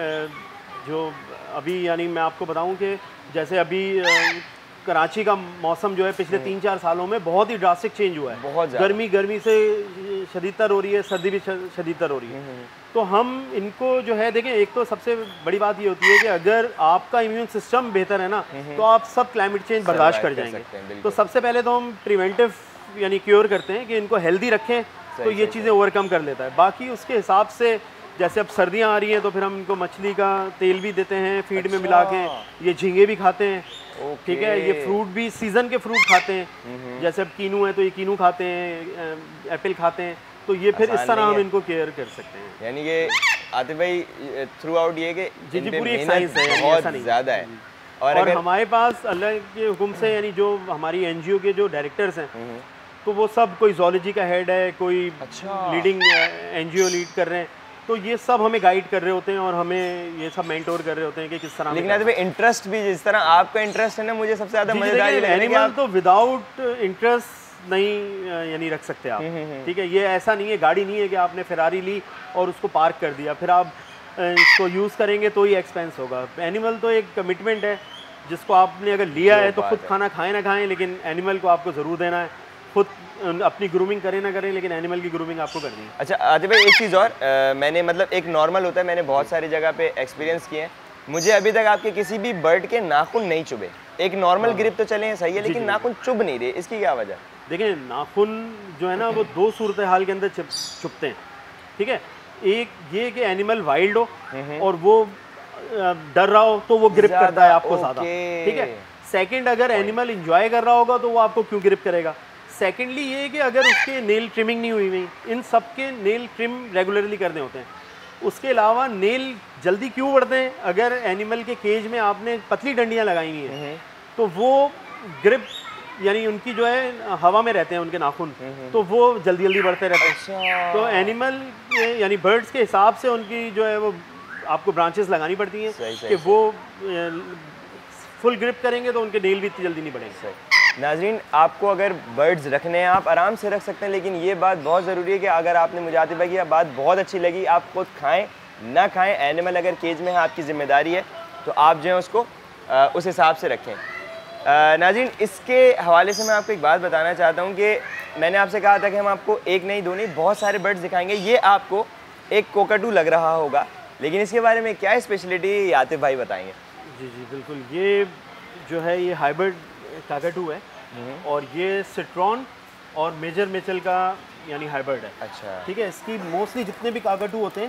जो अभी यानी मैं आपको बताऊं कि जैसे अभी कराची का मौसम जो है पिछले 3-4 सालों में बहुत ही ड्रास्टिक चेंज हुआ है। बहुत गर्मी से शदीदतर हो रही है, सर्दी भी शदीदतर हो रही है। तो हम इनको जो है, देखें, एक तो सबसे बड़ी बात ये होती है कि अगर आपका इम्यून सिस्टम बेहतर है ना, तो आप सब क्लाइमेट चेंज बर्दाश्त कर जाएंगे। तो सबसे पहले तो हम प्रिवेंटिव यानी क्योर करते हैं कि इनको हेल्दी रखें, तो ये चीज़ें ओवरकम कर लेता है। बाकी उसके हिसाब से जैसे अब सर्दियाँ आ रही हैं तो फिर हम इनको मछली का तेल भी देते हैं फीड में मिला के। ये झींगे भी खाते हैं। ठीक है, ये फ्रूट भी, सीज़न के फ्रूट खाते हैं। जैसे अब कीनू है तो ये कीनू खाते हैं, एप्पल खाते हैं। तो ये फिर इस तरह हम इनको केयर कर सकते हैं। यानी कि आतिफ भाई थ्रू आउट ये कि जी पूरी एक साइंस है, बहुत ज़्यादा है। और हमारे पास अल्लाह के हुक्म से यानी जो हमारी NGO के जो डायरेक्टर्स हैं, तो वो सब, कोई ज़ूलॉजी का हेड है, कोई लीडिंग NGO लीड कर रहे हैं, तो ये सब हमें गाइड कर रहे होते हैं और हमें ये सब मेंटोर कर रहे होते हैं कि किस तरह। लेकिन इंटरेस्ट भी, जिस तरह आपका इंटरेस्ट है ना, मुझे सबसे ज़्यादा मज़ेदार ये लग रहा है कि तो विदाउट इंटरेस्ट नहीं यानी रख सकते आप। ठीक है, ये ऐसा नहीं है, गाड़ी नहीं है कि आपने फेरारी ली और उसको पार्क कर दिया, फिर आप इसको यूज़ करेंगे तो ही एक्सपेंस होगा। एनिमल तो एक कमिटमेंट है जिसको आपने अगर लिया है तो खुद खाना खाएं ना खाएं, लेकिन एनिमल को आपको ज़रूर देना है। खुद अपनी ग्रूमिंग करें ना करें, लेकिन एनिमल की ग्रूमिंग आपको करनी है। अच्छा आतिफ भाई, एक चीज़ और, मैंने मतलब एक नॉर्मल होता है, मैंने बहुत सारी जगह पे एक्सपीरियंस किए हैं, मुझे अभी तक आपके किसी भी बर्ड के नाखून नहीं चुभे। एक नॉर्मल ग्रिप तो चले सही है, लेकिन नाखून चुभ नहीं रहे, इसकी क्या वजह? देखिए, नाखून जो है ना वो दो सूरत हाल के अंदर चुभते हैं। ठीक है, एक ये कि एनिमल वाइल्ड हो और वो डर रहा हो तो वो ग्रिप करता है आपको ज़्यादा। ठीक है, सेकंड अगर एनिमल इंजॉय कर रहा होगा तो वो आपको क्यों ग्रिप करेगा। सेकेंडली ये कि अगर उसके नेल ट्रिमिंग नहीं हुई हुई, इन सब के नेल ट्रिम रेगुलरली करने होते हैं। उसके अलावा नेल जल्दी क्यों बढ़ते हैं, अगर एनिमल के केज में आपने पतली डंडियाँ लगाई हुई हैं तो वो ग्रिप यानी उनकी जो है हवा में रहते हैं उनके नाखून, तो वो जल्दी जल्दी बढ़ते रहते हैं। अच्छा। तो एनिमल यानी बर्ड्स के हिसाब से उनकी जो है वो आपको ब्रांचेस लगानी पड़ती हैं कि वो फुल ग्रिप करेंगे तो उनके नेल भी इतनी जल्दी नहीं बढ़ेंगे। नाज़रीन, आपको अगर बर्ड्स रखने हैं आप आराम से रख सकते हैं, लेकिन ये बात बहुत ज़रूरी है कि अगर आपने मुझे आतिफ भाई की बात बहुत अच्छी लगी, आप खुद खाएं ना खाएं, एनिमल अगर केज में है आपकी ज़िम्मेदारी है, तो आप जो है उसको उस हिसाब से रखें। नाज़रीन, इसके हवाले से मैं आपको एक बात बताना चाहता हूँ कि मैंने आपसे कहा था कि हम आपको एक नहीं दो नहीं बहुत सारे बर्ड्स दिखाएंगे। ये आपको एक कोकाटू लग रहा होगा, लेकिन इसके बारे में क्या स्पेशलिटी आतिफ भाई बताएंगे? जी जी बिल्कुल, ये जो है ये हाइब्रिड काकाटू है और ये सिट्रॉन और मेजर मिचेल का यानी हाइब्रिड है। अच्छा। ठीक है, इसकी मोस्टली जितने भी काकाटू होते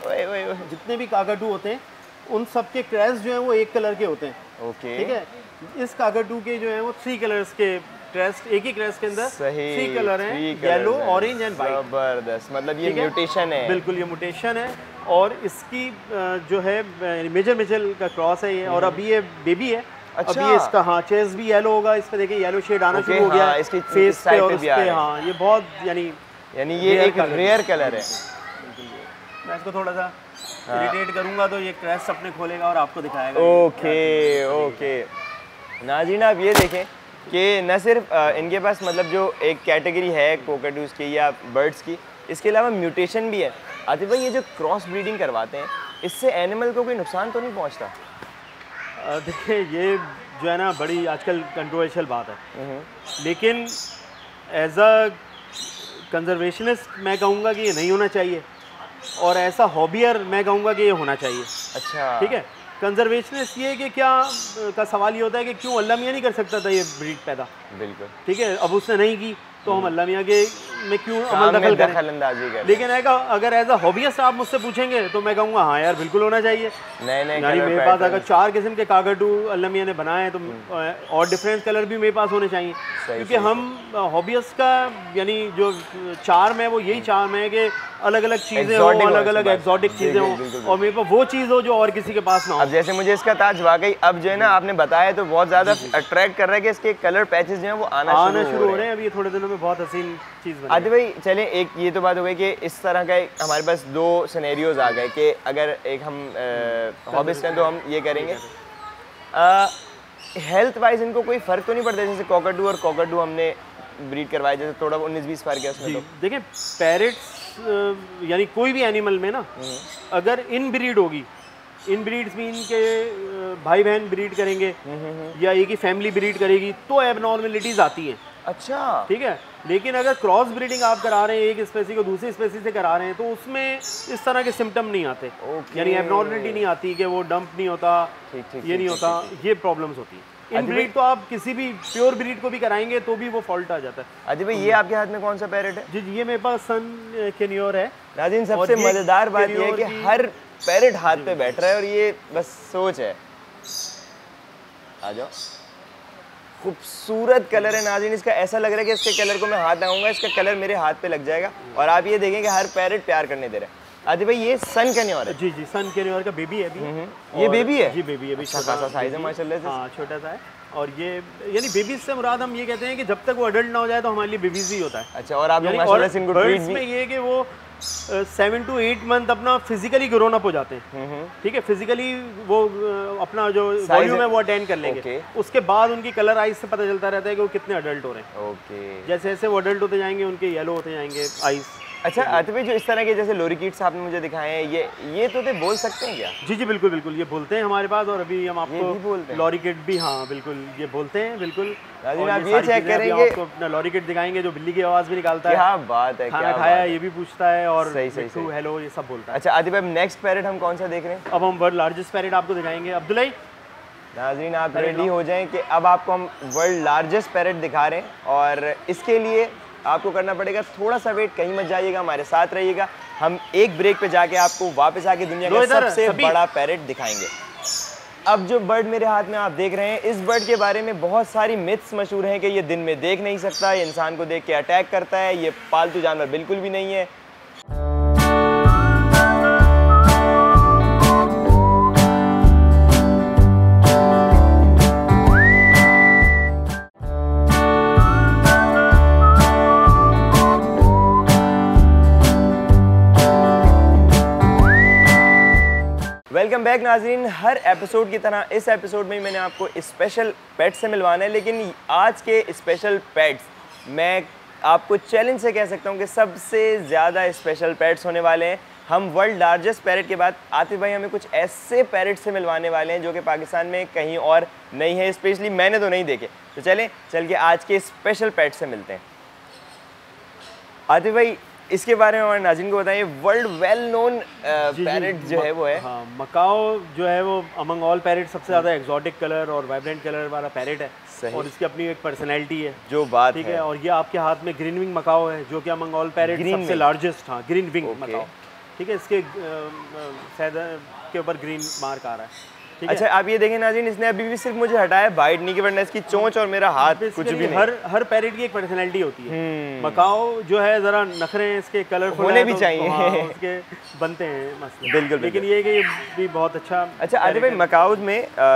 हैं उन सब के क्रैश जो हैं वो एक कलर के होते हैं। ओके। ठीक है, इस काकाटू के जो हैं वो 3 कलर्स के क्रैश, एक ही क्रैश के अंदर 3 कलर हैं, येलो, ऑरेंज एंड वाइट। जबरदस्त, मतलब ये म्यूटेशन है। बिल्कुल, ये म्यूटेशन है और इसकी जो है मेजर मिचेल का क्रॉस है ये, और अभी ये बेबी है। अच्छा। अभी इसका हाँ चेस्ट भी येलो होगा, इस पे देखिए येलो शेड आना शुरू हो गया है इसकी फेस पे और उस पे। हाँ, ये बहुत यानी ये एक रेयर कलर है। मैं इसको थोड़ा सा इरिटेट करूंगा तो ये क्रैश अपने खोलेगा और आपको दिखाएगा। ओके। नाज़रीन, आप ये देखें कि न सिर्फ इनके पास मतलब जो एक कैटेगरी है कोकाटूज की या बर्ड्स की, इसके अलावा म्यूटेशन भी है। आतिफ भाई, ये जो क्रॉस ब्रीडिंग करवाते हैं, इससे एनिमल को कोई नुकसान तो नहीं पहुंचता? देखिए, ये जो है ना बड़ी आजकल कंट्रोवर्शियल बात है, लेकिन एज अ कंजर्वेशनिस्ट मैं कहूँगा कि ये नहीं होना चाहिए, और ऐसा हॉबियर मैं कहूँगा कि ये होना चाहिए। अच्छा। ठीक है, कंजर्वेशनिस्ट ये कि क्या का सवाल ये होता है कि क्यों अल्लाह मियाँ नहीं कर सकता था ये ब्रीड पैदा। बिल्कुल। ठीक है, अब उसने नहीं की तो हम अल्लाह मियाँ के में क्यों अमल दखल करें। लेकिन अगर एज अ हॉबियस्ट आप मुझसे पूछेंगे तो मैं कहूँगा हाँ यार बिल्कुल होना चाहिए। यानी मेरे पास अगर 4 किस्म के काकाटू अल्लाह मियाँ ने बनाए तो और डिफरेंट कलर भी मेरे पास होने चाहिए, क्योंकि हम हॉबियस्ट का यानी जो चार्म है वो यही चार्म है कि अलग अलग चीज़ें हो, अलग अलग एक्सोटिक चीज़ें हो, और मेरे पास वो चीज़ हो जो और किसी के पास ना हो। अब जैसे मुझे इसका ताज वाकई अब जो है ना आपने बताया तो बहुत ज़्यादा अट्रैक्ट कर रहा है कि इसके कलर पैचेस जो हैं वो आना शुरू हो रहे हैं। अभी थोड़े दिनों में बहुत हसीन चीज़ बनी। आतिफ भाई, चलें, एक ये तो बात हो गई कि इस तरह का हमारे पास 2 सिनेरियोज आ गए कि अगर एक हम हॉबिस्ट हैं तो हम ये करेंगे। हेल्थ वाइज इनको कोई फ़र्क तो नहीं पड़ता? जैसे कोकाटू और कोकाटू हमने ब्रीड करवाया, जैसे थोड़ा 19-20 फ़र्क है उसमें। तो देखिए, पैरेट्स यानी कोई भी एनिमल में ना अगर इन ब्रीड होगी, इन ब्रीड्स में इनके भाई बहन ब्रीड करेंगे या एक ही फैमिली ब्रीड करेगी तो एबनॉर्मेलिटीज़ आती हैं। अच्छा। ठीक है, लेकिन अगर क्रॉस ब्रीडिंग आप करा रहे हैं, एक स्पेसी को दूसरी स्पेसी से करा रहे हैं, तो उसमें इस तरह के सिम्टम नहीं आते। यानी एबनॉर्मेलिटी नहीं आती कि वो डंप नहीं होता, ये नहीं होता, ये प्रॉब्लम्स होती है। इन ब्रीड तो आप किसी भी प्योर ब्रीड को भी कराएंगे तो भी वो फॉल्ट आ जाता है। अजी भाई, ये आपके हाथ में कौन सा पैरेट है? जी, ये मेरे पास सन कैनियोर है। नाज़रीन, सबसे मज़ेदार बात ये है कि हर पैरेट हाथ पे बैठ रहा है और ये बस सोच है। आ जाओ, खूबसूरत कलर है नाज़रीन इसका। ऐसा लग रहा है कि इसके कलर को मैं हाथ लगाऊंगा, इसका कलर मेरे हाथ पे लग जाएगा। और आप ये देखें कि हर पैरेट प्यार करने दे रहा है। आदित्य भाई, ये सन कैनियोर है? जी जी, सन कैनियोर का बेबी है अभी। ये बेबी है? जी बेबी है, अभी छोटा सा साइज है माशाल्लाह से। हाँ, छोटा सा है। और ये यानी बेबीज से मुराद हम ये कहते हैं कि जब तक वो अडल्ट ना हो जाए तो हमारे लिए बेबीज ही होता है। अच्छा, और आप लोग माशाल्लाह से इनको ट्रीट भी में ये कि वो 7 to 8 मंथ अपना फिजिकली ग्रोन अप हो जाते हैं, ठीक है, फिजिकली वो अपना जो वॉल्यूम है वो अटेंड कर लेंगे। उसके बाद उनकी कलर आइज से पता चलता रहता है कि वो कितने अडल्ट हो रहे हैं। ओके, जैसे जैसे वो अडल्ट होते जाएंगे उनके येलो होते जाएंगे आइज। अच्छा आतिफ भाई, जो इस तरह के जैसे लोरिकिट्स आपने मुझे दिखाए हैं, ये तोते बोल सकते हैं क्या? जी जी बिल्कुल बिल्कुल, ये बोलते हैं हमारे पास, और अभी हम आपको लॉरिकिट भी, हाँ बिल्कुल ये बोलते हैं बिल्कुल। आप ये चेक करेंगे, आपको अपना लॉरिकिट दिखाएंगे जो बिल्ली की आवाज़ भी निकालता है। क्या बात है, खाना खाया ये भी पूछता है, और सही हेलो ये सब बोलता है। अच्छा आतिफ भाई, नेक्स्ट पैरेट हम कौन सा देख रहे हैं? अब हम वर्ल्ड लार्जेस्ट पैरेट आपको दिखाएंगे। अब्दुल्ला नाज़रीन आप रेडी हो जाएं कि अब आपको हम वर्ल्ड लार्जेस्ट पैरेट दिखा रहे हैं, और इसके लिए आपको करना पड़ेगा थोड़ा सा वेट, कहीं मत जाइएगा, हमारे साथ रहिएगा। हम एक ब्रेक पे जाके आपको वापस आके दुनिया का सबसे बड़ा पैरेट दिखाएंगे। अब जो बर्ड मेरे हाथ में आप देख रहे हैं, इस बर्ड के बारे में बहुत सारी मिथ्स मशहूर हैं कि ये दिन में देख नहीं सकता, ये इंसान को देख के अटैक करता है, ये पालतू जानवर बिल्कुल भी नहीं है। वेलकम बैक नाज़रीन। हर एपिसोड की तरह इस एपिसोड में मैंने आपको स्पेशल पेट से मिलवाना है, लेकिन आज के स्पेशल पेट्स मैं आपको चैलेंज से कह सकता हूं कि सबसे ज़्यादा स्पेशल पेट्स होने वाले हैं। हम वर्ल्ड लार्जेस्ट पैरेट के बाद आतिफ भाई हमें कुछ ऐसे पैरेट से मिलवाने वाले हैं जो कि पाकिस्तान में कहीं और नहीं है, स्पेशली मैंने तो नहीं देखे। तो चल के आज के स्पेशल पेट से मिलते हैं। आतिफ भाई, इसके बारे में हमारे नाज़रीन को बताइए। वर्ल्ड वेल नोन पैरेट जो है वो है, हाँ, मकाओ जो है वो अमंग ऑल पैरेट सबसे ज़्यादा एक्जॉटिक कलर और वाइब्रेंट कलर वाला पैरेट है, और इसकी अपनी एक पर्सनैलिटी है जो बात ठीक है। और ये आपके हाथ में ग्रीन विंग मकाओ है जो कि अमंग ऑल पैरेट सबसे लार्जेस्ट, हाँ ग्रीन विंग मकाओ, ठीक है। इसके फैदर के ऊपर ग्रीन मार्क आ रहा है। अच्छा आप ये देखें नाज़रीन, इसने अभी भी सिर्फ मुझे हटाया, बाइट नहीं की, वरना इसकी चोंच और मेरा हाथ कुछ भी नहीं। हर पैरेट की एक पर्सनैलिटी होती है। मकाओ जो है जरा नखरे हैं इसके, कलरफुल होने भी चाहिए, उसके बनते हैं मस्त, बिल्कुल। लेकिन ये कि ये भी बहुत अच्छा। अच्छा आतिफ भाई, मकाओ में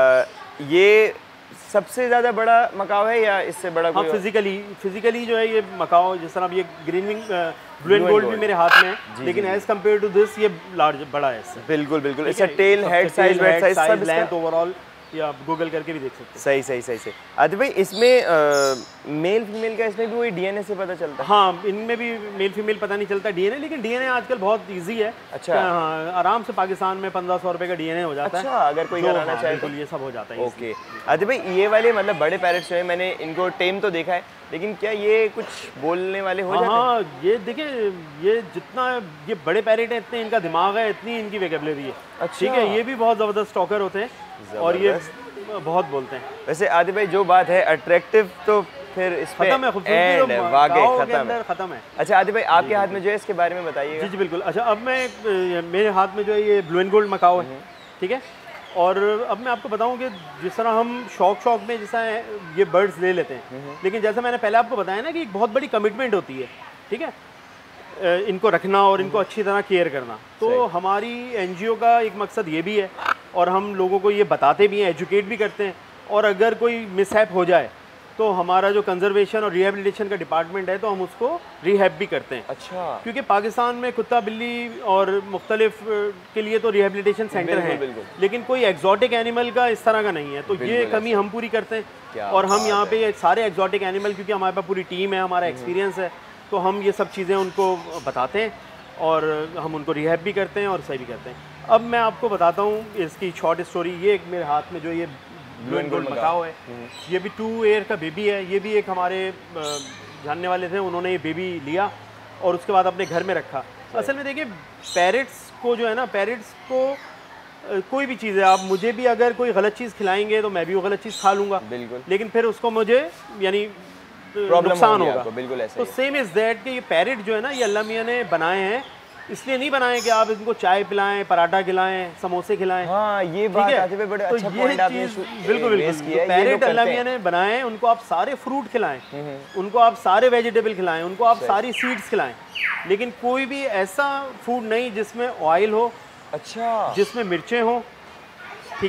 ये सबसे ज़्यादा बड़ा मकाओ है या इससे बड़ा? हाँ, फिजिकली जो है ये मकाओ, जिस तरह ये green wing blue and gold भी मेरे हाथ में है, लेकिन एज कम्पेयर टू दिस ये लार्ज बड़ा है इससे। बिल्कुल। इसका tail, head size, weight size, सब लेंथ ओवरऑल, या आप गूगल करके भी देख सकते हैं। सही। आतिफ भाई, इसमें मेल फीमेल का इसमें भी वही डीएनए से पता चलता है? हाँ, इनमें भी मेल फीमेल पता नहीं चलता डीएनए, लेकिन डीएनए आजकल बहुत इजी है। अच्छा, हाँ, आराम से पाकिस्तान में 1500 रुपए का डीएनए हो जाता है। अच्छा, अगर कोई कराना चाहे तो ये सब हो जाता है। ओके आतिफ भाई, ये वाले मतलब बड़े पैरेट्स जो है, मैंने इनको टेम तो देखा है, लेकिन क्या ये कुछ बोलने वाले हो जाते हैं? हाँ, ये देखिए, ये जितना ये बड़े पैरेट है इतने इनका दिमाग है, इतनी इनकी वोकैबुलरी है। अच्छा। ठीक है, ये भी बहुत ज़बरदस्त टॉकर होते हैं और ये बहुत बोलते हैं। वैसे आदिब भाई, जो बात है अट्रैक्टिव, तो फिर इसमें खत्म है, खूबसूरती वाकई खत्म है। अच्छा आदिब भाई, आपके हाथ में जो है इसके बारे में बताइए। जी बिल्कुल। अच्छा, अब मैं मेरे हाथ में जो है ये ब्लू एंड गोल्ड मकाओ है, ठीक है। और अब मैं आपको बताऊं कि जिस तरह हम शौक में जैसा ये बर्ड्स ले लेते हैं, लेकिन जैसा मैंने पहले आपको बताया ना कि एक बहुत बड़ी कमिटमेंट होती है, ठीक है, इनको रखना और इनको अच्छी तरह केयर करना। तो हमारी एनजीओ का एक मकसद ये भी है, और हम लोगों को ये बताते भी हैं, एजुकेट भी करते हैं, और अगर कोई मिसहैप हो जाए तो हमारा जो कंजर्वेशन और रिहेबिलिटेशन का डिपार्टमेंट है, तो हम उसको रिहैब भी करते हैं। अच्छा। क्योंकि पाकिस्तान में कुत्ता बिल्ली और मुख्तलिफ के लिए तो रिहेबिलिटेशन सेंटर हैं, लेकिन कोई एक्जॉटिक एनिमल का इस तरह का नहीं है। तो ये कमी हम पूरी करते हैं, और हम यहाँ पे सारे एक्जॉटिक एनिमल, क्योंकि हमारे पास पूरी टीम है, हमारा एक्सपीरियंस है, तो हम ये सब चीज़ें उनको बताते हैं और हम उनको रिहैब भी करते हैं और सही भी करते हैं। अब मैं आपको बताता हूँ इसकी शॉर्ट स्टोरी। ये एक मेरे हाथ में जो ये ब्लू एंड गोल्ड मकाओ है, ये भी 2 ईयर का बेबी है। ये भी एक हमारे जानने वाले थे, उन्होंने ये बेबी लिया और उसके बाद अपने घर में रखा। असल में देखिए, पैरेट्स को जो है ना, पैरेट्स को कोई भी चीज़ है, आप मुझे भी अगर कोई गलत चीज़ खिलाएंगे तो मैं भी वो गलत चीज़ खा लूँगा, लेकिन फिर उसको मुझे यानी नुकसान होगा। बिल्कुल ऐसा। तो सेम इज़ दैट कि ये पैरेट जो है ना, ये अल्लाह मियाँ ने बनाए हैं, इसलिए नहीं बनाए कि आप इनको चाय पिलाएं, पराठा खिलाएं, समोसे खिलाएं। हाँ, ये बात आते हुए बड़े अच्छा पॉइंट आपने बिल्कुल तो पैरेट अल्लाह मियाँ ने बनाए हैं, उनको आप सारे फ्रूट खिलाएं, उनको आप सारे वेजिटेबल खिलाएं, उनको आप सारी सीड्स खिलाएं, लेकिन कोई भी ऐसा फूड नहीं जिसमें ऑयल हो, अच्छा, जिसमें मिर्चें हो, ठीक है,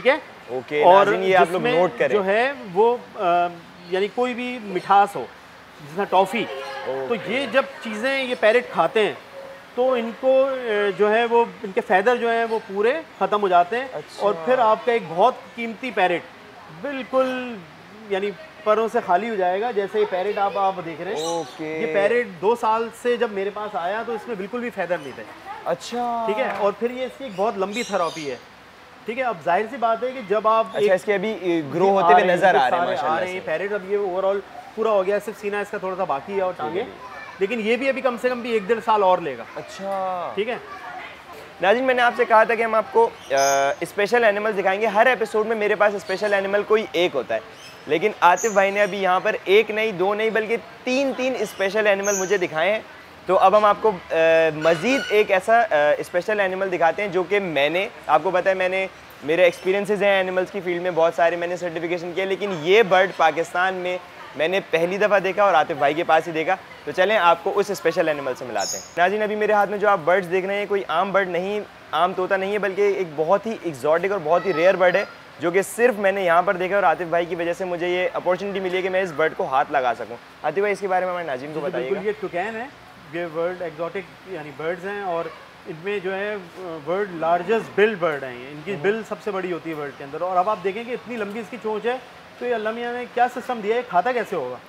ओके, और ये आप लोग नोट करें जो है वो यानी कोई भी मिठास हो, जैसा टॉफ़ी, तो ये जब चीज़ें ये पैरेट खाते हैं तो इनको जो है वो इनके फैदर जो हैं वो पूरे ख़त्म हो जाते हैं। अच्छा। और फिर आपका एक बहुत कीमती पैरेट बिल्कुल यानी परों से खाली हो जाएगा। जैसे ये पैरेट आप देख रहे हैं, ये पैरेट 2 साल से जब मेरे पास आया तो इसमें बिल्कुल भी फैदर नहीं थे। अच्छा, ठीक है। और फिर ये इसकी एक बहुत लंबी थेरेपी है। ठीक है। अब जाहिर सी बात है कि जब आप इसके अभी ग्रो होते हुए नजर आ रहे हैं माशाल्लाह से। पैरेट अब ये ओवरऑल पूरा हो गया, सिर्फ सीना इसका थोड़ा सा बाकी है और टांगे, लेकिन ये भी अभी कम से कम भी 1-1.5 साल और लेगा। अच्छा, ठीक है। नाज़रीन, मैंने आपसे कहा था कि हम आपको स्पेशल एनिमल्स दिखाएंगे। हर एपिसोड में मेरे पास स्पेशल एनिमल कोई एक होता है, लेकिन आतिफ भाई ने अभी यहाँ पर 1 नहीं 2 नहीं बल्कि 3 स्पेशल एनिमल मुझे दिखाए हैं। तो अब हम आपको मज़ीद एक ऐसा स्पेशल एनिमल दिखाते हैं जो कि मैंने आपको पता है, मेरे एक्सपीरियंसेस हैं एनिमल्स की फील्ड में बहुत सारे, मैंने सर्टिफिकेशन किया, लेकिन ये बर्ड पाकिस्तान में मैंने पहली दफ़ा देखा और आतिफ भाई के पास ही देखा। तो चलें आपको उस स्पेशल एनिमल से मिलाते हैं। नाज़रीन, अभी मेरे हाथ में जो आप बर्ड्स देख रहे हैं कोई आम बर्ड नहीं, आम तोता नहीं है, बल्कि एक बहुत ही एक्जॉटिक और बहुत ही रेयर बर्ड है जो कि सिर्फ मैंने यहाँ पर देखा और आतिफ भाई की वजह से मुझे ये अपॉर्चुनिटी मिली है कि मैं इस बर्ड को हाथ लगा सकूँ। आतिफ भाई, इसके बारे में हमारे नाज़रीन को बताइएगा। ये टुकैन है, ये बर्ड एक्जॉटिक यानी बर्ड्स हैं और इनमें जो है बर्ड लार्जेस्ट बिल बर्ड हैं। इनकी बिल सबसे बड़ी होती है बर्ड के अंदर। और अब आप देखें कि इतनी लंबी इसकी चोंच है, तो ये अल्लाह मियां ने क्या सिस्टम दिया है, खाता कैसे होगा।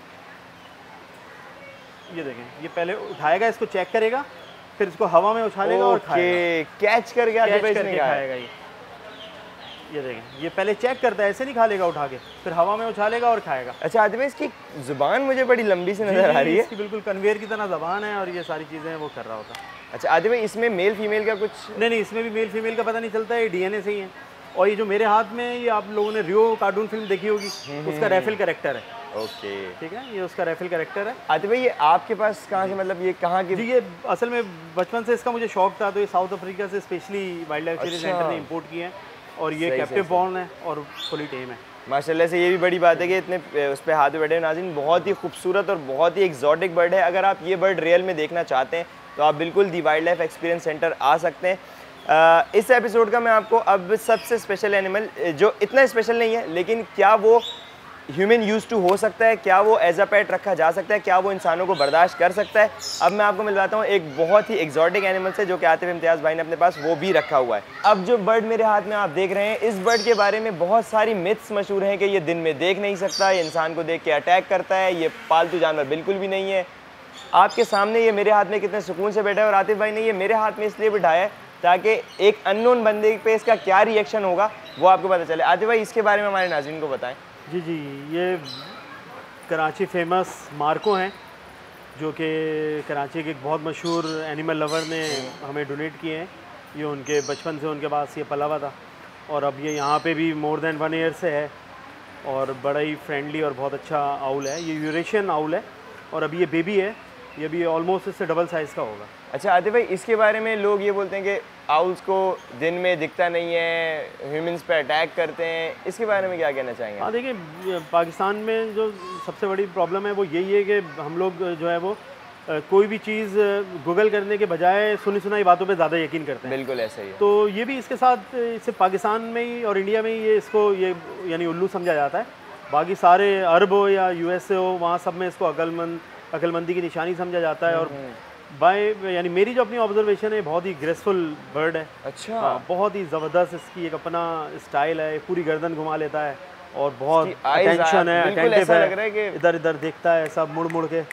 ये देखें, ये पहले उठाएगा, इसको चेक करेगा, फिर इसको हवा में उछालेगा और खाएगा, कैच करके खाएगा। ये देखें, ये पहले चेक करता है, ऐसे नहीं खा लेगा उठा के, फिर हवा में उछालेगा और खाएगा। अच्छा आतिफ भाई, इसकी जुबान मुझे बड़ी लंबी सी नजर आ रही है। इसकी बिल्कुल कन्वेयर की तरह ज़बान है और ये सारी चीज़ें वो कर रहा होता है। अच्छा आतिफ भाई, इसमें मेल फीमेल का कुछ नहीं, इसमें भी मेल फीमेल का पता नहीं चलता है, ये डीएनए से ही है। और ये जो मेरे हाथ में, ये आप लोगों ने रियो कार्टून फिल्म देखी होगी, उसका रैफल कैरेक्टर है। ओके, ठीक है, ये उसका रैफल कैरेक्टर है। आतिफ भाई, ये आपके पास कहाँ से, मतलब ये कहाँ की? जी, ये असल में बचपन से इसका मुझे शौक था, तो ये साउथ अफ्रीका से specially wildlife series centre ने इंपोर्ट किए हैं और ये कैप्टिव बॉर्न है और फुली टेम है। माशाल्लाह से, ये भी बड़ी बात है कि इतने उस पर हाथ में बैठे हैं। नाज़रीन, बहुत ही खूबसूरत और बहुत ही एक्जॉटिक बर्ड है। अगर आप ये बर्ड रियल में देखना चाहते हैं तो आप बिल्कुल the wild life experience centre आ सकते हैं। इस एपिसोड का मैं आपको अब सबसे स्पेशल एनिमल, जो इतना स्पेशल नहीं है लेकिन क्या वो ह्यूमन यूज टू हो सकता है, क्या वो एज अ पेट रखा जा सकता है, क्या वो इंसानों को बर्दाश्त कर सकता है, अब मैं आपको मिलवाता हूँ एक बहुत ही एक्जॉटिक एनिमल से जो कि आतिफ इम्तियाज़ भाई ने अपने पास वो भी रखा हुआ है। अब जो बर्ड मेरे हाथ में आप देख रहे हैं, इस बर्ड के बारे में बहुत सारी मिथ्स मशहूर हैं कि ये दिन में देख नहीं सकता, ये इंसान को देख के अटैक करता है, ये पालतू जानवर बिल्कुल भी नहीं है। आपके सामने ये मेरे हाथ में कितने सुकून से बैठा है और आतिफ भाई ने ये मेरे हाथ में इसलिए बिठाया है ताकि एक अननोन बंदे पे इसका क्या रिएक्शन होगा वो आपको पता चले। आतिफ भाई, इसके बारे में हमारे नाज़रीन को बताएं। जी, ये कराची फेमस मार्को हैं जो कि कराची के एक बहुत मशहूर एनिमल लवर ने हमें डोनेट किए हैं। ये उनके बचपन से उनके पास ये पला हुआ था और अब ये यहाँ पे भी मोर देन 1 ईयर से है और बड़ा ही फ्रेंडली और बहुत अच्छा आउल है। ये यूरेशियन आउल है और अभी ये बेबी है, ये भी ऑलमोस्ट इससे डबल साइज़ का होगा। अच्छा आतिफ भाई, इसके बारे में लोग ये बोलते हैं कि आउल्स को दिन में दिखता नहीं है, ह्यूमंस पे अटैक करते हैं, इसके बारे में क्या कहना चाहेंगे? हाँ, देखिए, पाकिस्तान में जो सबसे बड़ी प्रॉब्लम है वो यही है कि हम लोग जो है वो कोई भी चीज़ गूगल करने के बजाय सुनी सुनाई बातों पे ज़्यादा यकीन करते हैं। बिल्कुल ऐसा ही है। तो ये भी इसके साथ सिर्फ पाकिस्तान में ही और इंडिया में ही इसको यानी उल्लू समझा जाता है। बाकी सारे अरब हो या यूएसए हो, वहाँ सब में इसको अक्लमंदी की निशानी समझा जाता है। और यानी मेरी जो अपनी ऑब्जर्वेशन है, बहुत ही ग्रेसफुल बर्ड है। अच्छा, बहुत ही ज़बरदस्त इसकी एक अपना स्टाइल है, पूरी गर्दन घुमा लेता है और बहुत अटेंशन है, अटेंटिव है, इधर इधर देखता है सब मुड़ मुड़ के।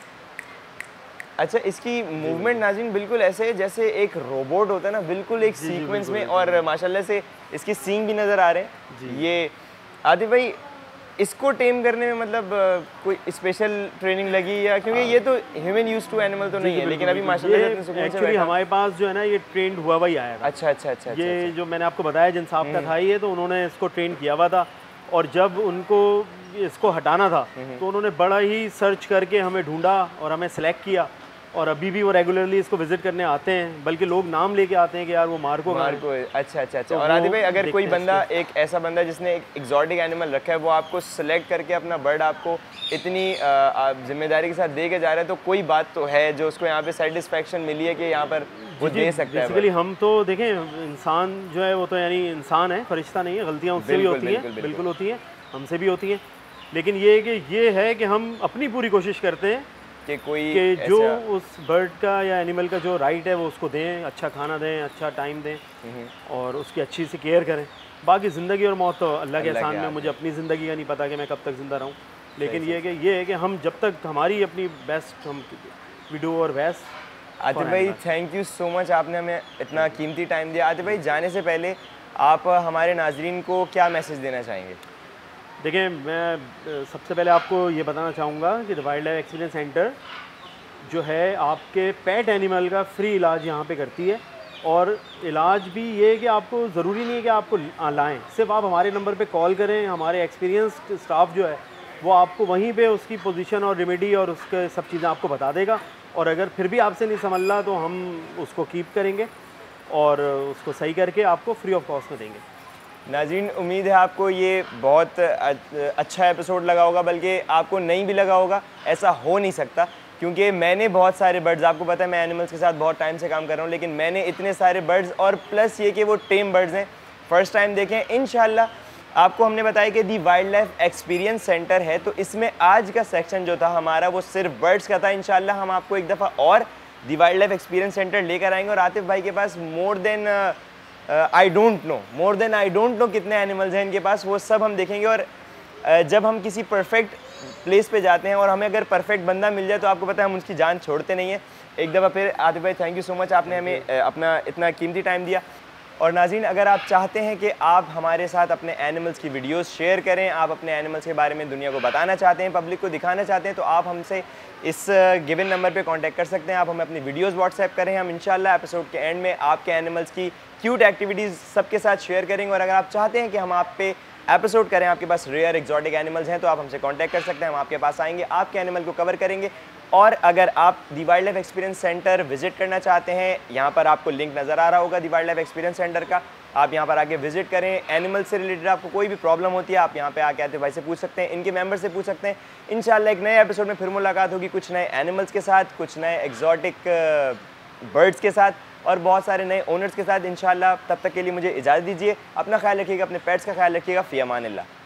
अच्छा, इसकी मूवमेंट नाज़रीन बिल्कुल ऐसे जैसे एक रोबोट होता है ना, बिल्कुल एक सीक्वेंस में, और माशाल्लाह से इसके सींग भी नज़र आ रहे हैं। ये आतिफ भाई, इसको टेम करने में मतलब कोई स्पेशल ट्रेनिंग लगी या, क्योंकि ये तो ह्यूमन यूज टू एनिमल तो नहीं है, लेकिन अभी माशाल्लाह से इतने सुकून से एक्चुअली हमारे पास जो है ना, ये ट्रेंड हुआ हुआ ही आया था। अच्छा। ये जो मैंने आपको बताया जिन साहब का था ये, तो उन्होंने इसको ट्रेन किया हुआ था और जब उनको इसको हटाना था तो उन्होंने बड़ा ही सर्च करके हमें ढूंढा और हमें सेलेक्ट किया और अभी भी वो रेगुलरली इसको विजिट करने आते हैं, बल्कि लोग नाम लेके आते हैं कि यार वो मार्को। अच्छा। तो और आदिब भाई, अगर कोई बंदा, एक ऐसा बंदा जिसने एक एक्जॉटिक एनिमल रखा है, वो आपको सेलेक्ट करके अपना बर्ड आपको इतनी जिम्मेदारी के साथ दे के जा रहा है, तो कोई बात तो है जो उसको यहाँ पे सेटिस्फेक्शन मिली है कि यहाँ पर वो दे सकता है। बेसिकली हम तो देखें, इंसान जो है वो तो यानी इंसान है, फरिश्ता नहीं है, गलतियाँ उससे भी होती हैं, बिल्कुल होती हैं, हमसे भी होती हैं, लेकिन ये है कि हम अपनी पूरी कोशिश करते हैं कि जो उस बर्ड का या एनिमल का जो राइट है वो उसको दें, अच्छा खाना दें, अच्छा टाइम दें और उसकी अच्छी सी केयर करें। बाकी ज़िंदगी और मौत तो अल्लाह के एहसान में, मुझे अपनी ज़िंदगी का नहीं पता कि मैं कब तक ज़िंदा रहूँ, लेकिन ये है कि हम जब तक हमारी अपनी बेस्ट हम वी डू और बेस्ट। आतिफ भाई थैंक यू सो मच, आपने हमें इतना कीमती टाइम दिया। आतिफ भाई जाने से पहले आप हमारे नाजरीन को क्या मैसेज देना चाहेंगे? देखिए, मैं सबसे पहले आपको ये बताना चाहूँगा कि the wild life experience centre जो है आपके पेट एनिमल का फ्री इलाज यहाँ पे करती है, और इलाज भी ये है कि आपको ज़रूरी नहीं है कि आपको लाएं, सिर्फ आप हमारे नंबर पे कॉल करें, हमारे एक्सपीरियंस्ड स्टाफ जो है वो आपको वहीं पे उसकी पोजीशन और रेमेडी और उसके सब चीज़ें आपको बता देगा, और अगर फिर भी आपसे नहीं समझ रहा तो हम उसको कीप करेंगे और उसको सही करके आपको फ्री ऑफ कॉस्ट में देंगे। नाज़रीन, उम्मीद है आपको ये बहुत अच्छा एपिसोड लगा होगा, बल्कि आपको नहीं भी लगा होगा, ऐसा हो नहीं सकता क्योंकि मैंने बहुत सारे बर्ड्स, आपको पता है मैं एनिमल्स के साथ बहुत टाइम से काम कर रहा हूँ, लेकिन मैंने इतने सारे बर्ड्स, और प्लस ये कि वो टेम बर्ड्स हैं, फ़र्स्ट टाइम देखें। इंशाल्लाह आपको हमने बताया कि the wild life experience centre है, तो इसमें आज का सेक्शन जो था हमारा वो सिर्फ बर्ड्स का था। इंशाल्लाह हम आपको एक दफ़ा और the wild life experience centre लेकर आएंगे, और आतिफ भाई के पास more than I don't know कितने एनिमल्स हैं इनके पास, वो सब हम देखेंगे। और जब हम किसी परफेक्ट प्लेस पे जाते हैं और हमें अगर परफेक्ट बंदा मिल जाए तो आपको पता है हम उसकी जान छोड़ते नहीं हैं। एक दफ़ा फिर आतिफ भाई थैंक यू सो मच, आपने हमें अपना इतना कीमती टाइम दिया। और नाज़रीन, अगर आप चाहते हैं कि आप हमारे साथ अपने एनिमल्स की वीडियोस शेयर करें, आप अपने एनिमल्स के बारे में दुनिया को बताना चाहते हैं, पब्लिक को दिखाना चाहते हैं, तो आप हमसे इस गिवन नंबर पे कांटेक्ट कर सकते हैं। आप हमें अपनी वीडियोस व्हाट्सएप करें, हम इंशाल्लाह एपिसोड के एंड में आपके एनिमल्स की क्यूट एक्टिविटीज़ सबके साथ शेयर करेंगे। और अगर आप चाहते हैं कि हम आप पे एपिसोड करें, आपके पास रेयर एक्जॉटिक एनिमल्स हैं, तो आप हमसे कांटेक्ट कर सकते हैं, हम आपके पास आएंगे, आपके एनिमल को कवर करेंगे। और अगर आप the wild life experience centre visit करना चाहते हैं, यहाँ पर आपको लिंक नज़र आ रहा होगा the wild life experience centre का, आप यहाँ पर आके विजिट करें। एनिमल से रिलेटेड आपको कोई भी प्रॉब्लम होती है, आप यहाँ पे आके आतिफ भाई से पूछ सकते हैं, इनके मेंबर से पूछ सकते हैं। इंशाल्लाह एक नए एपिसोड में फिर मुलाकात होगी, कुछ नए एनिमल्स के साथ, कुछ नए एक्जॉटिक बर्ड्स के साथ और बहुत सारे नए ओनर्स के साथ इंशाल्लाह। तब तक के लिए मुझे इजाज़त दीजिए, अपना ख्याल रखिएगा, अपने पेट्स का ख्याल रखिएगा। फ़ी अमान अल्लाह।